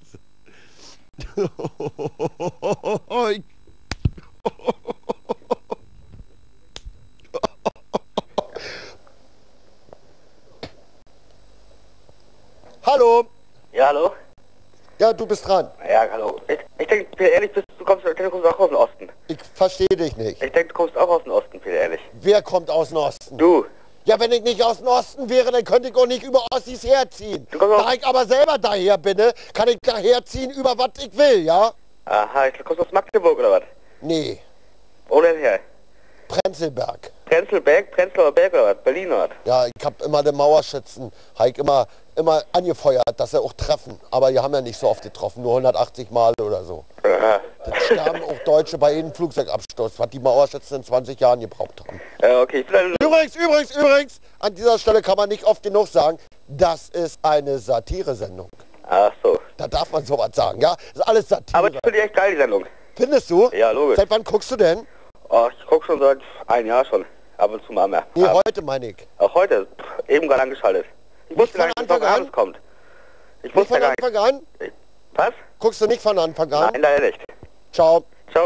Hallo. Ja, hallo? Ja, du bist dran. Ja, hallo. Ich, ich denke, Peter Ehrlich, bist, du kommst, du kommst auch aus dem Osten. Ich verstehe dich nicht. Ich denke, du kommst auch aus dem Osten, Peter Ehrlich. Wer kommt aus dem Osten? Du. Ja, wenn ich nicht aus dem Osten wäre, dann könnte ich auch nicht über Ossis herziehen. Da ich aber selber daher bin, kann ich daher ziehen über was ich will, ja? Aha, ich kommst du aus Magdeburg oder was? Nee. Wo denn her? Prenzlberg. Prenzlberg, Prenzlauer Berg oder was? Berlin oder was? Ja, ich hab immer den Mauerschützen, hab ich immer, immer angefeuert, dass sie auch treffen. Aber die haben ja nicht so oft getroffen, nur hundertachtzig Mal oder so. Aha. Dann sterben auch Deutsche bei jedem Flugzeugabsturz, was die Mauerschützen in zwanzig Jahren gebraucht haben. Ja, okay, ich bin Übrigens, übrigens, übrigens, an dieser Stelle kann man nicht oft genug sagen, das ist eine Satire-Sendung. Ach so. Da darf man sowas sagen, ja? Das ist alles Satire. Aber ich finde die echt geil, die Sendung. Findest du? Ja, logisch. Seit wann guckst du denn? Oh, ich guck schon seit ein Jahr schon. Ab und zu mal mehr. Nee, Aber heute meine ich. Auch heute. Pff, eben gerade angeschaltet. Ich wusste gar nicht, dass noch abends kommt. Ich wusste nicht von gar Anfang nicht. an? Was? Guckst du nicht von Anfang an? Nein, leider nicht. Ciao. Ciao.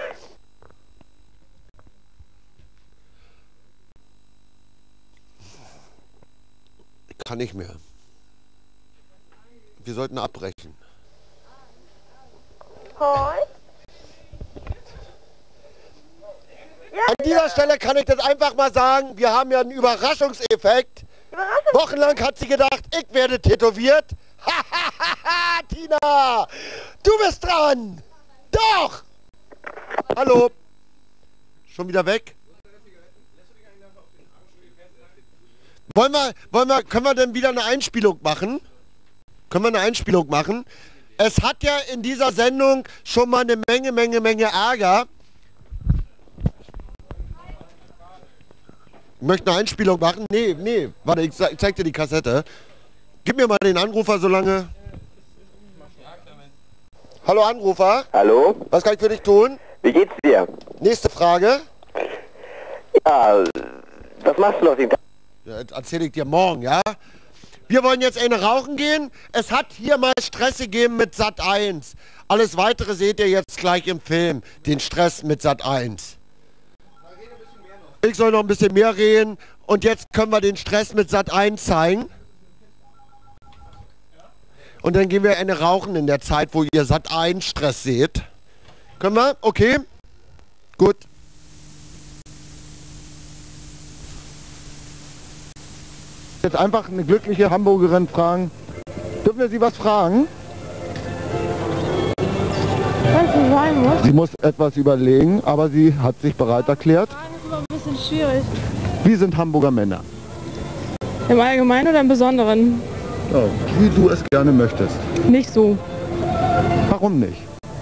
Ich kann nicht mehr. Wir sollten abbrechen. Hoi. An dieser Stelle kann ich das einfach mal sagen, wir haben ja einen Überraschungseffekt. Überraschung. Wochenlang hat sie gedacht, ich werde tätowiert. Hahaha, Tina, du bist dran. Doch. Hallo. Schon wieder weg? Wollen wir, wollen wir, können wir denn wieder eine Einspielung machen? Können wir eine Einspielung machen? Es hat ja in dieser Sendung schon mal eine Menge, Menge, Menge Ärger. Ich möchte eine Einspielung machen? Nee, nee. Warte, ich, ich zeig dir die Kassette. Gib mir mal den Anrufer so lange. Hallo Anrufer. Hallo. Was kann ich für dich tun? Wie geht's dir? Nächste Frage. Ja, was machst du noch den Tag? Ja, jetzt erzähle ich dir morgen, ja? Wir wollen jetzt eine rauchen gehen. Es hat hier mal Stress gegeben mit Sat eins. Alles Weitere seht ihr jetzt gleich im Film. Den Stress mit Sat eins. Ich soll noch ein bisschen mehr reden. Und jetzt können wir den Stress mit Sat eins zeigen. Und dann gehen wir eine rauchen in der Zeit, wo ihr Sat eins Stress seht. Können wir? Okay. Gut. Jetzt einfach eine glückliche Hamburgerin fragen. Dürfen wir Sie was fragen? Was sie sein muss? Sie muss etwas überlegen, aber sie hat sich bereit erklärt. Das ist immer ein bisschen schwierig. Wie sind Hamburger Männer? Im Allgemeinen oder im Besonderen? Ja, wie du es gerne möchtest. Nicht so. Warum nicht?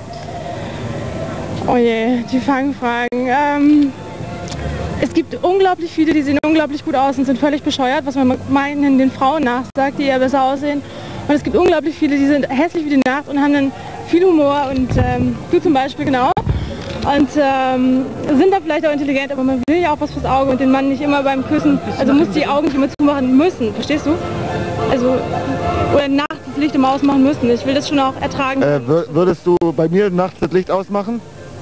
Oh je, die Fangfragen. Ähm, es gibt unglaublich viele, die sehen unglaublich gut aus und sind völlig bescheuert, was man meinen den Frauen nachsagt, die eher besser aussehen. Und es gibt unglaublich viele, die sind hässlich wie die Nacht und haben dann viel Humor und ähm, du zum Beispiel, genau. Und ähm, sind da vielleicht auch intelligent, aber man will ja auch was fürs Auge und den Mann nicht immer beim Küssen, also muss die Augen nicht immer zumachen müssen, verstehst du? Also, oder nachts das Licht immer ausmachen müssen. Ich will das schon auch ertragen. Äh, würdest du bei mir nachts das Licht ausmachen?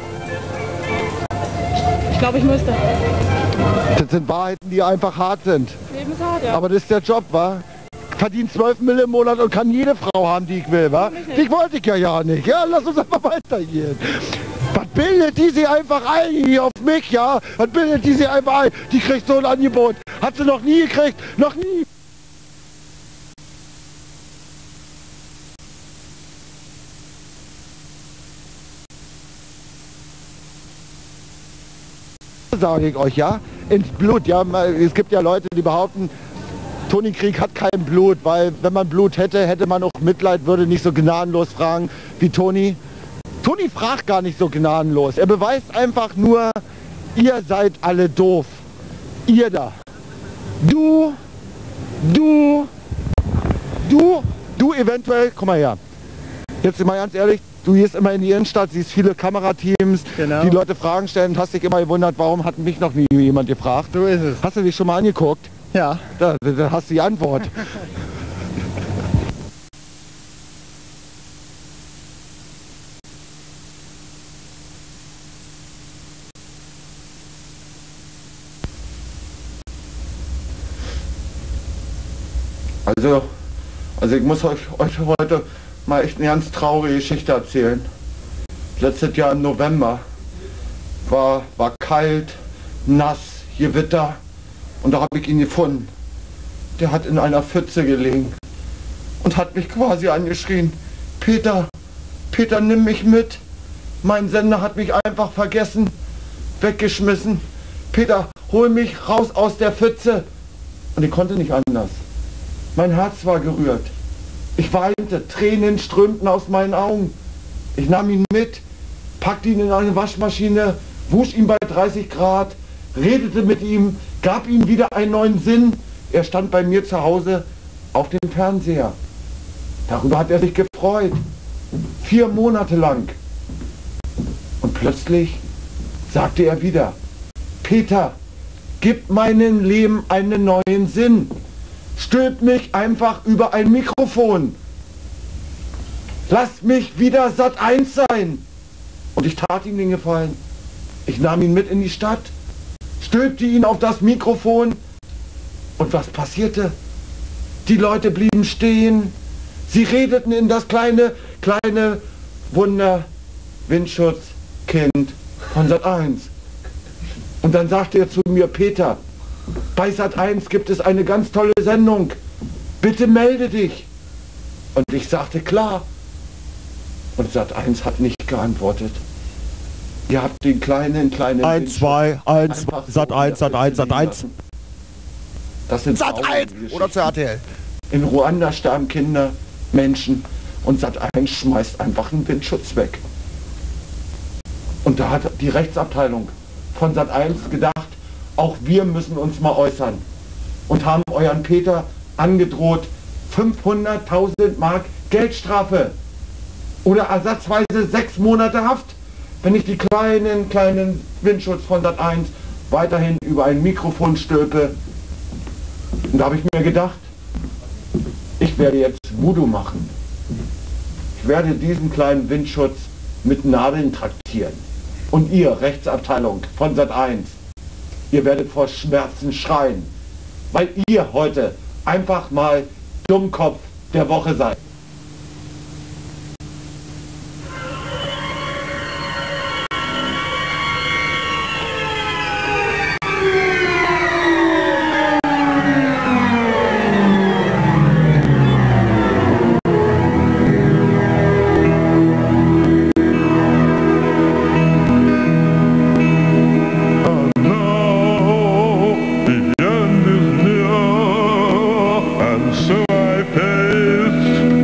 Ich glaube, ich müsste. Das sind Wahrheiten, die einfach hart sind. Leben ist hart, ja. Aber das ist der Job, wa? Verdient zwölf Mille im Monat und kann jede Frau haben, die ich will, wa? Die wollte ich ja ja nicht. Ja, lass uns einfach weitergehen. Was bildet die sie einfach ein hier auf mich, ja? Was bildet die sie einfach ein? Die kriegt so ein Angebot. Hat sie noch nie gekriegt. Noch nie. Sage ich euch, ja, ins Blut, ja, es gibt ja Leute, die behaupten, Toni Krieg hat kein Blut, weil wenn man Blut hätte, hätte man auch Mitleid, würde nicht so gnadenlos fragen wie Toni. Toni fragt gar nicht so gnadenlos, er beweist einfach nur, ihr seid alle doof, ihr da, du, du, du, du eventuell, komm mal her, jetzt mal ganz ehrlich, du gehst immer in die Innenstadt, siehst viele Kamerateams, genau. Die Leute Fragen stellen und hast dich immer gewundert, warum hat mich noch nie jemand gefragt. So ist es. Hast du dich schon mal angeguckt? Ja. Da, da hast du die Antwort. Also, also ich muss euch, euch heute mal echt eine ganz traurige Geschichte erzählen. Letztes Jahr im November war, war kalt, nass, Gewitter Und da habe ich ihn gefunden. Der hat in einer Pfütze gelegen und hat mich quasi angeschrien. Peter, Peter, nimm mich mit. Mein Sender hat mich einfach vergessen, weggeschmissen. Peter, hol mich raus aus der Pfütze. Und ich konnte nicht anders. Mein Herz war gerührt. Ich weinte, Tränen strömten aus meinen Augen. Ich nahm ihn mit, packte ihn in eine Waschmaschine, wusch ihn bei dreißig Grad, redete mit ihm, gab ihm wieder einen neuen Sinn. Er stand bei mir zu Hause auf dem Fernseher. Darüber hat er sich gefreut. Vier Monate lang. Und plötzlich sagte er wieder, Peter, gib meinem Leben einen neuen Sinn. Stülp mich einfach über ein Mikrofon. Lass mich wieder Sat eins sein. Und ich tat ihm den Gefallen. Ich nahm ihn mit in die Stadt, stülpte ihn auf das Mikrofon. Und was passierte? Die Leute blieben stehen. Sie redeten in das kleine, kleine Wunder Windschutzkind von Sat eins. Und dann sagte er zu mir, Peter, bei Sat eins gibt es eine ganz tolle Sendung. Bitte melde dich. Und ich sagte, klar. Und Sat eins hat nicht geantwortet. Ihr habt den kleinen, kleinen... eins, zwei, eins, Sat eins, Sat eins, Sat eins. Das sind Sat eins oder zur R T L. In Ruanda sterben Kinder, Menschen und Sat eins schmeißt einfach einen Windschutz weg. Und da hat die Rechtsabteilung von Sat eins gedacht, auch wir müssen uns mal äußern. Und haben euren Peter angedroht, fünfhunderttausend Mark Geldstrafe oder ersatzweise sechs Monate Haft, wenn ich die kleinen, kleinen Windschutz von Sat eins weiterhin über ein Mikrofon stülpe. Und da habe ich mir gedacht, ich werde jetzt Voodoo machen. Ich werde diesen kleinen Windschutz mit Nadeln traktieren. Und ihr, Rechtsabteilung von Sat eins, ihr werdet vor Schmerzen schreien, weil ihr heute einfach mal Dummkopf der Woche seid. So I faced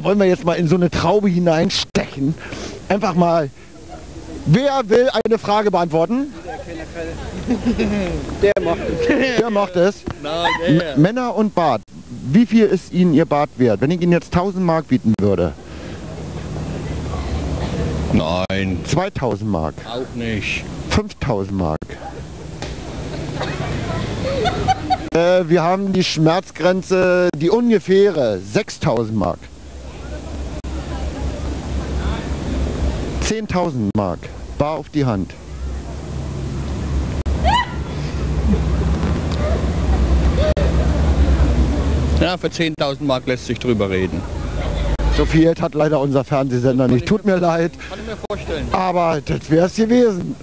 wollen wir jetzt mal in so eine Traube hineinstechen. Einfach mal. Wer will eine Frage beantworten? Der macht es. Der macht es. Nein, M der. Männer und Bart. Wie viel ist Ihnen Ihr Bart wert? Wenn ich Ihnen jetzt tausend Mark bieten würde. Nein. zweitausend Mark. Auch nicht. fünftausend Mark. äh, wir haben die Schmerzgrenze, die ungefähre, sechstausend Mark. zehntausend Mark. Bar auf die Hand. Ja, für zehntausend Mark lässt sich drüber reden. So viel Geld hat leider unser Fernsehsender nicht. Tut mir leid. Kann ich mir vorstellen. Aber das wäre es gewesen.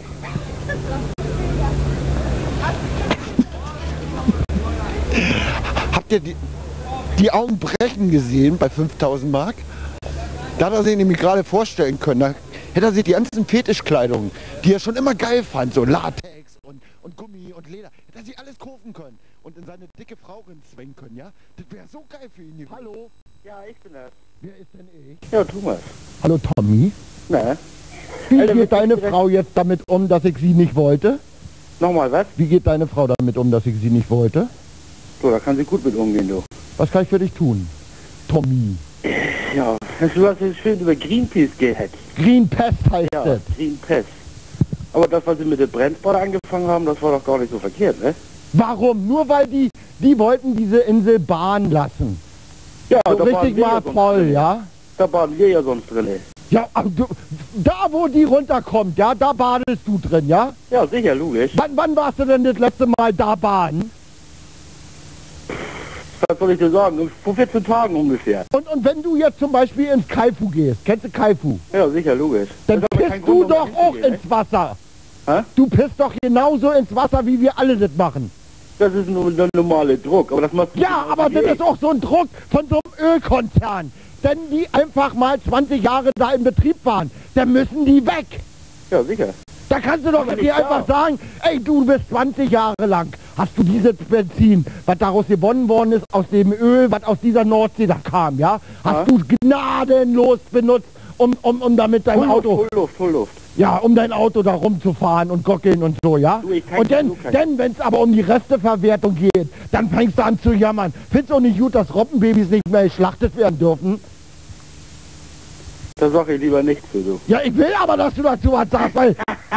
Habt ihr die, die Augen brechen gesehen bei fünftausend Mark? Da hat er sich nämlich gerade vorstellen können. Da hätte er sich die ganzen Fetischkleidungen, die er schon immer geil fand, so Latex und, und Gummi und Leder, hätte er sich alles kaufen können und in seine dicke Frau zwängen können, ja? Das wäre so geil für ihn. Hallo? Ja, ich bin das. Wer ist denn ich? Ja, Thomas. Hallo Tommy? Na? Wie Alter, geht deine direkt- Frau jetzt damit um, dass ich sie nicht wollte? Nochmal was? Wie geht deine Frau damit um, dass ich sie nicht wollte? So, da kann sie gut mit umgehen, du. Was kann ich für dich tun? Tommy. Ja, du hast jetzt schön über Greenpeace gehetzt. Greenpeace heißt Ja, das. Greenpeace. Aber das, was sie mit der Brennsport angefangen haben, das war doch gar nicht so verkehrt, ne? Warum? Nur weil die, die wollten diese Insel bahnen lassen. Ja, so da waren richtig wir mal ja sonst voll, drin. ja? Da waren wir ja sonst drin. Ja, aber du, da wo die runterkommt, ja, da badest du drin, ja? Ja, sicher, logisch. Wann, wann warst du denn das letzte Mal da baden? Was soll ich dir sagen? Vor vierzehn Tagen ungefähr. Und, und wenn du jetzt zum Beispiel ins Kaifu gehst, kennst du Kaifu? Ja, sicher, logisch. Dann Das ist aber kein pisst du Grund, um doch da auch hinzugehen, ins Wasser. Hä? Du pisst doch genauso ins Wasser, wie wir alle das machen. Das ist nur der normale Druck, aber das machst du Ja, genauso aber wie das ich. ist auch so ein Druck von so einem Ölkonzern. Wenn die einfach mal zwanzig Jahre da in Betrieb waren, dann müssen die weg. Ja, sicher. Da kannst du doch Aber dir nicht einfach da. sagen, ey, du bist zwanzig Jahre lang, hast du dieses Benzin, was daraus gewonnen worden ist, aus dem Öl, was aus dieser Nordsee da kam, ja? Hast Ja. du gnadenlos benutzt, um, um, um damit dein Vollluft, Auto... Vollluft, Vollluft. Ja, um dein Auto da rumzufahren und gockeln und so, ja? Du, ich kann Und dann, genug kein- dann wenn es aber um die Resteverwertung geht, dann fängst du an zu jammern. Findest du auch nicht gut, dass Robbenbabys nicht mehr geschlachtet werden dürfen? Da sag ich lieber nichts für du. Ja, ich will aber, dass du dazu was sagst, weil...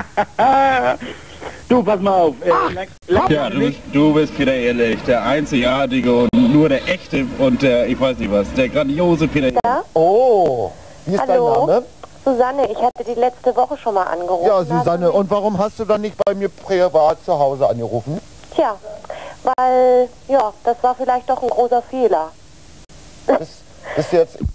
Du, pass mal auf. Äh, Ach, leck- leck- Ja, du bist, du bist Peter Ehrlich, der einzigartige und nur der echte und der, ich weiß nicht was, der grandiose Peter Ehrlich. Ja? Oh, wie ist Hallo? dein Name? Susanne, ich hatte die letzte Woche schon mal angerufen. Ja, Susanne, und warum hast du dann nicht bei mir privat zu Hause angerufen? Tja, weil, ja, das war vielleicht doch ein großer Fehler. Bist, bist du jetzt...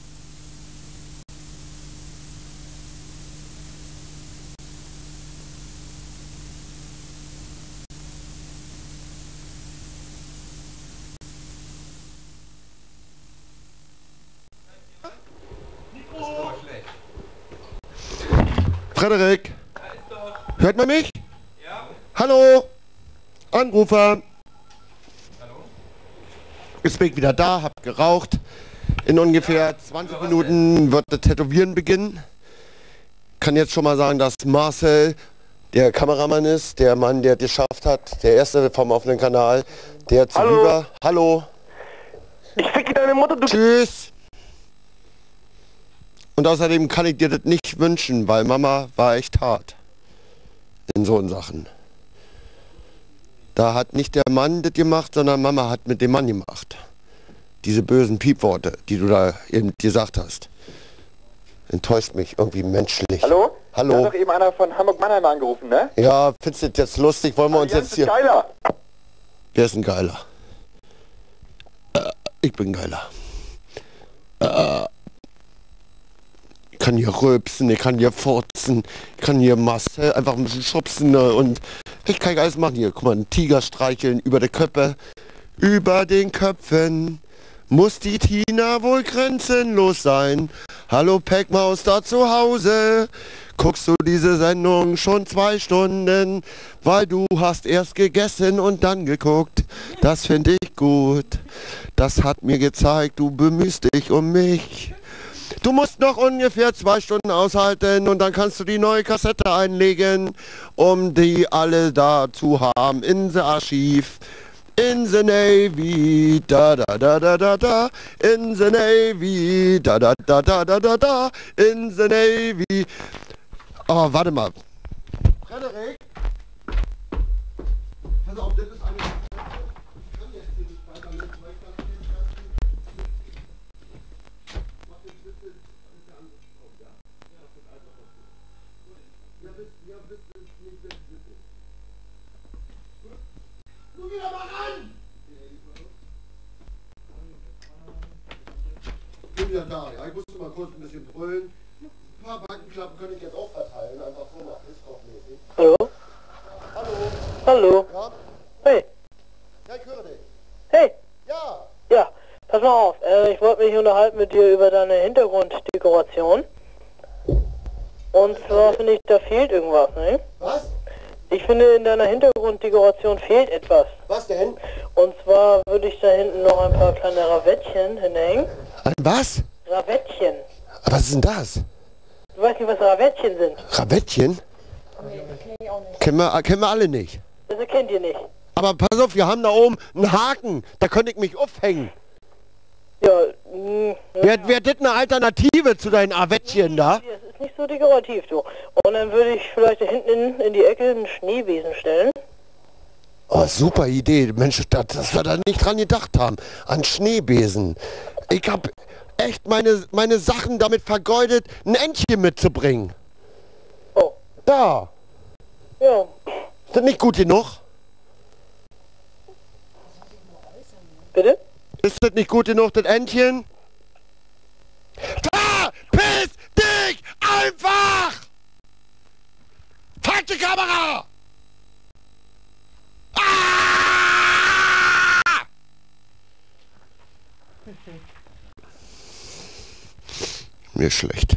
Frederik, hört man mich? Ja. Hallo, Anrufer. Hallo. Jetzt bin ich wieder da, hab geraucht. In ungefähr zwanzig Minuten wird das Tätowieren beginnen. Kann jetzt schon mal sagen, dass Marcel der Kameramann ist, der Mann, der es geschafft hat, der erste vom offenen Kanal, der zu Hallo. Rüber. Hallo. Ich ficke deine Mutter, du... Tschüss. Und außerdem kann ich dir das nicht wünschen, weil Mama war echt hart in so Sachen. Da hat nicht der Mann das gemacht, sondern Mama hat mit dem Mann gemacht. Diese bösen Piepworte, die du da eben gesagt hast. Enttäuscht mich irgendwie menschlich. Hallo? Hallo? Da hat doch eben einer von Hamburg-Mannheim angerufen, ne? Ja, findest du das jetzt lustig? Wollen wir uns Allianz jetzt hier... ist geiler. Wer ist ein Geiler? Äh, ich bin geiler. Äh, ich kann hier rülpsen, ich kann hier furzen, ich kann hier Marcel einfach ein bisschen schubsen, ne, und ich kann alles machen hier. Guck mal, einen Tiger streicheln über die Köpfe. Über den Köpfen muss die Tina wohl grenzenlos sein. Hallo Peckmaus da zu Hause. Guckst du diese Sendung schon zwei Stunden, weil du hast erst gegessen und dann geguckt. Das finde ich gut. Das hat mir gezeigt, du bemühst dich um mich. Du musst noch ungefähr zwei Stunden aushalten und dann kannst du die neue Kassette einlegen, um die alle da zu haben in the Archiv. In the Navy, da da da da da da, in the Navy, da da da da da da da, in the Navy. Oh, warte mal. Frederik? Pass auf, das ist eine... Ich kann jetzt hier nicht weiter mit, weil ich das hier mach den Schlüssel, das ist ja angesprochen, ja? Ja, das ist einfach was gut. Ja, wisst ihr, wisst ihr nicht, wer die sind. Guck wieder mal ran! Ich bin wieder da, ja? Ich musste mal kurz ein bisschen brüllen. Ein paar Backenklappen könnte ich jetzt auch verteilen, einfach so nach Discord-mäßig. Hallo? Hallo? Hallo? Ja? Hey. Ja, ich höre dich. Hey. Ja. Ja, pass mal auf. Äh, ich wollte mich unterhalten mit dir über deine Hintergrunddekoration. Und zwar finde ich, da fehlt irgendwas, ne? Was? Ich finde, in deiner Hintergrunddekoration fehlt etwas. Was denn? Und zwar würde ich da hinten noch ein paar kleine Ravettchen hinhängen. Ein was? Ravettchen. Was ist denn das? Du weißt nicht, was Ravettchen sind? Ravettchen? Nee, kenn ich auch nicht. Kennen wir, kennen wir alle nicht. Das erkennt ihr nicht. Aber pass auf, wir haben da oben einen Haken. Da könnte ich mich aufhängen. Ja, mh, Wäre wär das eine Alternative zu deinen Ravettchen da? das ist nicht so dekorativ, du. Und dann würde ich vielleicht da hinten in, in die Ecke einen Schneebesen stellen. Oh, super Idee. Mensch, dass, dass wir da nicht dran gedacht haben. An Schneebesen. Ich hab echt meine, meine Sachen damit vergeudet, ein Entchen mitzubringen. Oh. Da. Ja. Ist das nicht gut genug? Bitte? Ist das nicht gut genug, das Entchen? Da! Piss dich einfach! Falsche Kamera! Ah! Mir ist schlecht.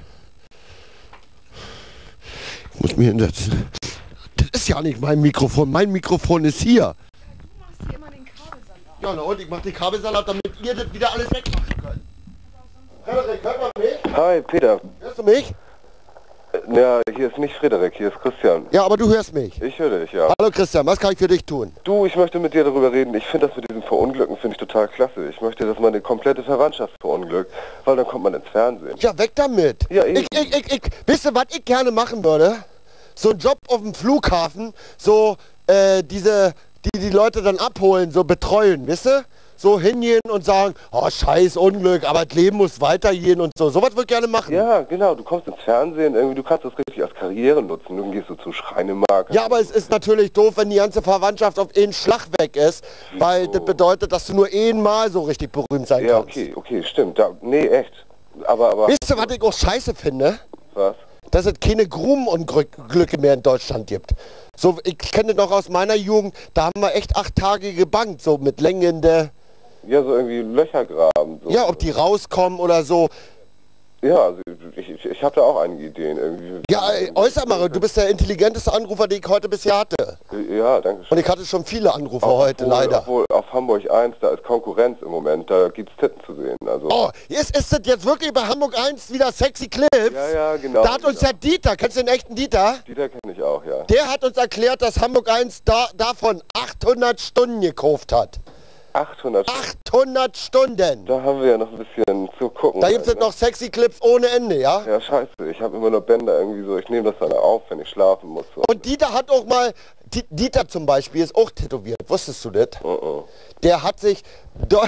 Ich muss mich hinsetzen. Das ist ja nicht mein Mikrofon. Mein Mikrofon ist hier. Ja, na und ich mach den Kabelsalat, damit ihr das wieder alles wegmachen könnt. Frederik, hört man mich? Hi, Peter. Hörst du mich? Ja, hier ist nicht Frederik, hier ist Christian. Ja, aber du hörst mich. Ich höre dich, ja. Hallo Christian, was kann ich für dich tun? Du, ich möchte mit dir darüber reden. Ich finde das mit diesem Verunglücken, finde ich total klasse. Ich möchte, dass meine komplette Verwandtschaft verunglückt, weil dann kommt man ins Fernsehen. Ja, weg damit. Ja, eben. Ich, ich, ich, ich, wisst ihr, was ich gerne machen würde? So ein Job auf dem Flughafen, so äh, diese, die die Leute dann abholen, so betreuen, wisst ihr? So hingehen und sagen, oh scheiß Unglück, aber das Leben muss weitergehen und so. Sowas würde ich gerne machen. Ja, genau, du kommst ins Fernsehen, irgendwie, du kannst das richtig als Karriere nutzen. Dann gehst du zu Schreinemarkt. Ja, aber es ist natürlich doof, wenn die ganze Verwandtschaft auf einen Schlag weg ist, weil das bedeutet, dass du nur einmal so richtig berühmt sein Ja, kannst. okay, okay, stimmt. Da, nee, echt. Aber, aber... Wisst ihr, was ich auch scheiße finde? Was? Dass es keine Grubenunglücke mehr in Deutschland gibt. So, ich kenne das noch aus meiner Jugend, da haben wir echt acht Tage gebankt, so mit Längen der... Ja, so irgendwie Löcher graben. So. Ja, ob die rauskommen oder so. Ja, also ich, ich, ich habe da auch einige Ideen irgendwie. Ja, ey, äußer mal, du bist der intelligenteste Anrufer, den ich heute bisher hatte. Ja, danke schön. Und ich hatte schon viele Anrufer Obwohl, heute, leider. Obwohl auf Hamburg eins, da ist Konkurrenz im Moment, da gibt's Titten zu sehen. Also. Oh, ist, ist das jetzt wirklich bei Hamburg eins wieder Sexy Clips? Ja, ja, genau. Da hat uns genau. der Dieter, kennst du den echten Dieter? Dieter kenne ich auch, ja. Der hat uns erklärt, dass Hamburg eins da, davon achthundert Stunden gekauft hat. achthundert achthundert Stunden! Da haben wir ja noch ein bisschen zu gucken. Da gibt es halt, noch Sexy Clips ohne Ende, ja? Ja, scheiße, ich habe immer nur Bänder irgendwie so, ich nehme das dann auf, wenn ich schlafen muss. So. Und Dieter hat auch mal, Dieter zum Beispiel ist auch tätowiert, wusstest du das? Oh, oh. Der hat sich, der,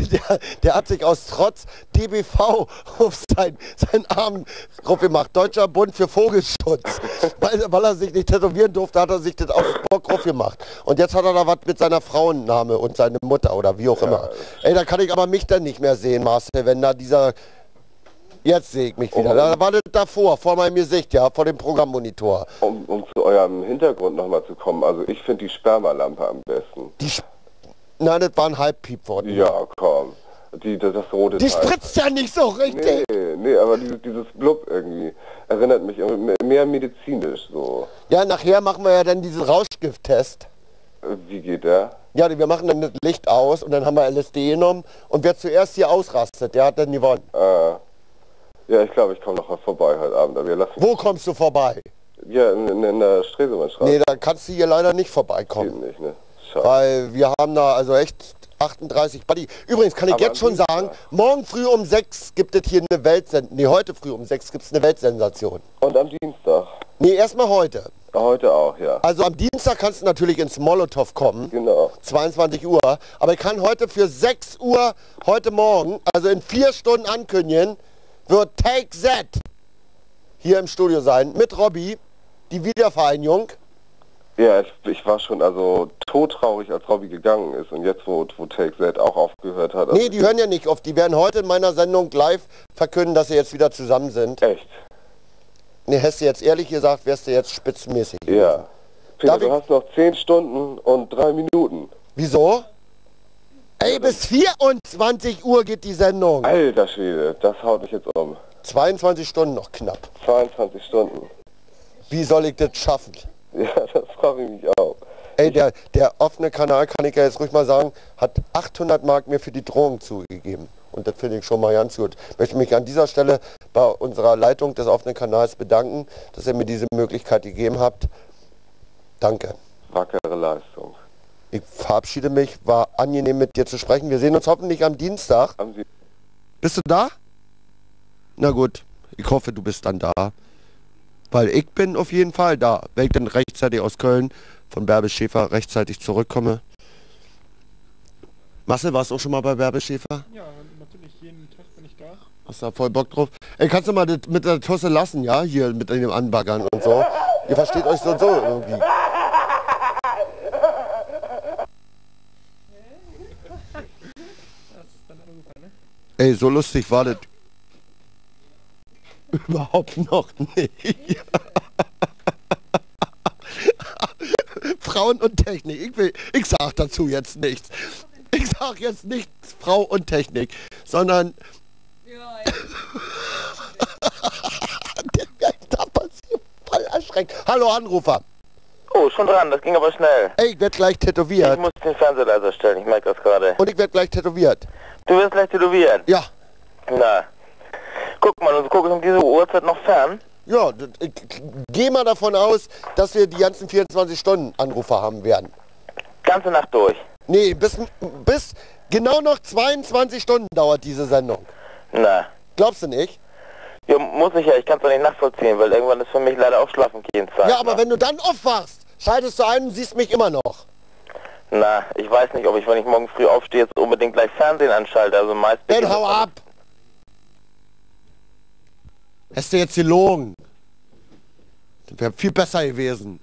der hat sich aus Trotz D B V auf sein, seinen Arm drauf gemacht, Deutscher Bund für Vogelschutz. weil, weil er sich nicht tätowieren durfte, hat er sich das auf Bock drauf gemacht. Und jetzt hat er da was mit seiner Frauenname und seine Mutter oder wie auch Ja, immer. Ey, da kann ich aber mich dann nicht mehr sehen, Marcel, wenn da dieser... Jetzt sehe ich mich wieder. Oh. Da war das davor, vor meinem Gesicht, ja, vor dem Programmmonitor. Um, um zu eurem Hintergrund nochmal zu kommen, also ich finde die Spermalampe am besten. Die Sp Nein, das war ein Halbpiep-Wort. Ja, komm. Die, das, das rote Die Teil. spritzt ja nicht so richtig. Nee, nee, aber dieses, dieses Blub irgendwie erinnert mich mehr medizinisch so. Ja, nachher machen wir ja dann diesen Rauschgift-Test. Wie geht der? Ja, wir machen dann das Licht aus und dann haben wir L S D genommen und wer zuerst hier ausrastet, der hat dann gewonnen. Ah. Ja, ich glaube, ich komme noch mal vorbei heute Abend. Aber wir lassen Wo kommst du vorbei? Ja, in, in, in der Stresemannstraße. Nee, da kannst du hier leider nicht vorbeikommen. Geht nicht, ne? Schade. Weil wir haben da also echt achtunddreißig Buddy. Übrigens kann ich Aber jetzt schon sagen, morgen früh um sechs gibt es hier eine Weltsensation. Nee, heute früh um sechs gibt es eine Weltsensation. Und am Dienstag? Nee, erstmal heute. Heute auch, ja. Also am Dienstag kannst du natürlich ins Molotow kommen. Genau. zweiundzwanzig Uhr. Aber ich kann heute für sechs Uhr, heute Morgen, also in vier Stunden ankündigen, wird Take That hier im Studio sein. Mit Robby, die Wiedervereinigung. Ja, ich, ich war schon also todtraurig, als Robby gegangen ist. Und jetzt, wo, wo Take That auch aufgehört hat. Also Nee, die hören ja nicht auf. Die werden heute in meiner Sendung live verkünden, dass sie jetzt wieder zusammen sind. Echt? Nee, hast du jetzt ehrlich gesagt, wärst du jetzt spitzenmäßig. Ja. Peter, Darf du ich- hast noch zehn Stunden und drei Minuten. Wieso? Ey, bis vierundzwanzig Uhr geht die Sendung. Alter Schwede, das haut mich jetzt um. zweiundzwanzig Stunden noch knapp. zweiundzwanzig Stunden. Wie soll ich das schaffen? Ja, das frage ich mich auch. Ey, der, der offene Kanal, kann ich ja jetzt ruhig mal sagen, hat achthundert Mark mir für die Drohung zugegeben. Und das finde ich schon mal ganz gut. Ich möchte mich an dieser Stelle bei unserer Leitung des offenen Kanals bedanken, dass ihr mir diese Möglichkeit gegeben habt. Danke. Wackere Leistung. Ich verabschiede mich, war angenehm mit dir zu sprechen. Wir sehen uns hoffentlich am Dienstag. Haben Sie Bist du da? Na gut, ich hoffe, du bist dann da. Weil ich bin auf jeden Fall da. Wenn ich dann rechtzeitig aus Köln von Bärbel Schäfer rechtzeitig zurückkomme. Marcel, warst du auch schon mal bei Bärbel Schäfer? Ja, natürlich, jeden Tag bin ich da. Hast du da voll Bock drauf? Ey, kannst du mal das mit der Tusse lassen, ja? Hier mit dem Anbaggern und so. Ihr versteht euch so und so irgendwie. Ey, so lustig war das überhaupt noch nicht. Frauen und Technik. Ich, will, ich sag dazu jetzt nichts. Ich sag jetzt nicht Frau und Technik, sondern der wäre da passiert. Voll erschreckt. Hallo Anrufer. Oh, schon dran, das ging aber schnell. Ey, ich werde gleich tätowiert. Ich muss den Fernseher leiser stellen, ich merke das gerade. Und ich werde gleich tätowiert. Du wirst gleich tätowieren? Ja. Na. Guck mal, und guck ich um diese Uhrzeit noch fern? Ja, d- ich gehe mal davon aus, dass wir die ganzen vierundzwanzig Stunden Anrufer haben werden. Ganze Nacht durch? Nee, bis, bis genau noch zweiundzwanzig Stunden dauert diese Sendung. Na. Glaubst du nicht? Ja, muss ich ja, ich kann es doch nicht nachvollziehen, weil irgendwann ist für mich leider auch schlafen gehen Zeit. Ja, aber wenn du dann aufwachst, schaltest du ein und siehst mich immer noch. Na, ich weiß nicht, ob ich, wenn ich morgen früh aufstehe, jetzt unbedingt gleich Fernsehen anschalte, also meist... Dann hau ab! Hast du jetzt gelogen? Das wäre viel besser gewesen.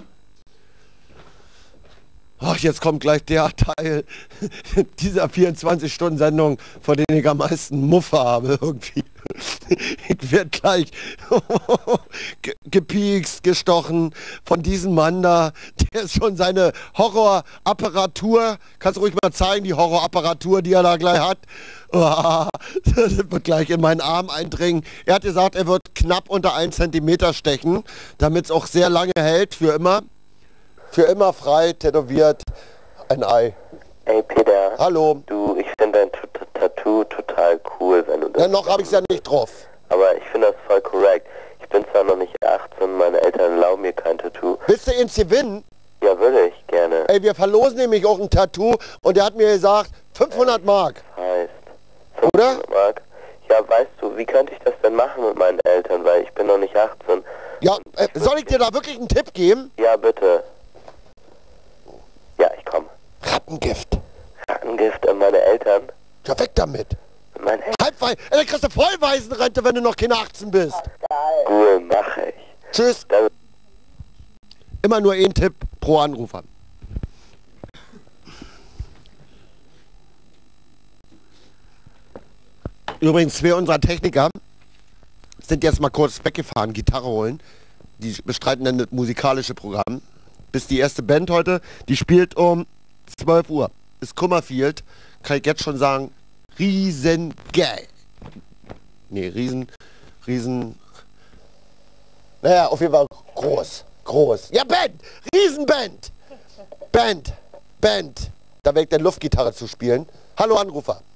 Ach, jetzt kommt gleich der Teil dieser vierundzwanzig-Stunden-Sendung, vor dem ich am meisten Muffe habe irgendwie. Ich werde gleich ge gepiekst, gestochen von diesem Mann da, der schon seine Horrorapparatur, kannst du ruhig mal zeigen, die Horrorapparatur, die er da gleich hat, oh, das wird gleich in meinen Arm eindringen. Er hat gesagt, er wird knapp unter einen Zentimeter stechen, damit es auch sehr lange hält, für immer. Für immer frei, tätowiert, ein Ei. Ey Peter. Hallo. Du, ich finde dein T- Tattoo total cool, wenn du das... Ja, noch habe ich es ja nicht drauf. Aber ich finde das voll korrekt. Ich bin zwar noch nicht achtzehn, meine Eltern erlauben mir kein Tattoo. Willst du ins gewinnen? Ja, würde ich gerne. Ey, wir verlosen nämlich auch ein Tattoo und der hat mir gesagt, fünfhundert Mark. Heißt. Oder? Mark? Ja, weißt du, wie könnte ich das denn machen mit meinen Eltern, weil ich bin noch nicht achtzehn. Ja, äh, soll ich dir da wirklich einen Tipp geben? Ja, bitte. Ja, ich komme. Rattengift. Rattengift an meine Eltern? Ja, weg damit. Mein Eltern? Halbweise. Ey, dann kriegst du Vollwaisenrente, wenn du noch keine achtzehn bist. Cool, mache ich. Tschüss. Dann Immer nur ein Tipp pro Anrufer. Übrigens, zwei unserer Techniker sind jetzt mal kurz weggefahren, Gitarre holen. Die bestreiten dann das musikalische Programm. Bis die erste Band heute, die spielt um zwölf Uhr. Ist Kummerfield, kann ich jetzt schon sagen, riesen geil. Nee, riesen, riesen, naja, auf jeden Fall groß, groß. Ja, Band, Riesenband. Band, Band. Da werde ich dann Luftgitarre zu spielen. Hallo Anrufer.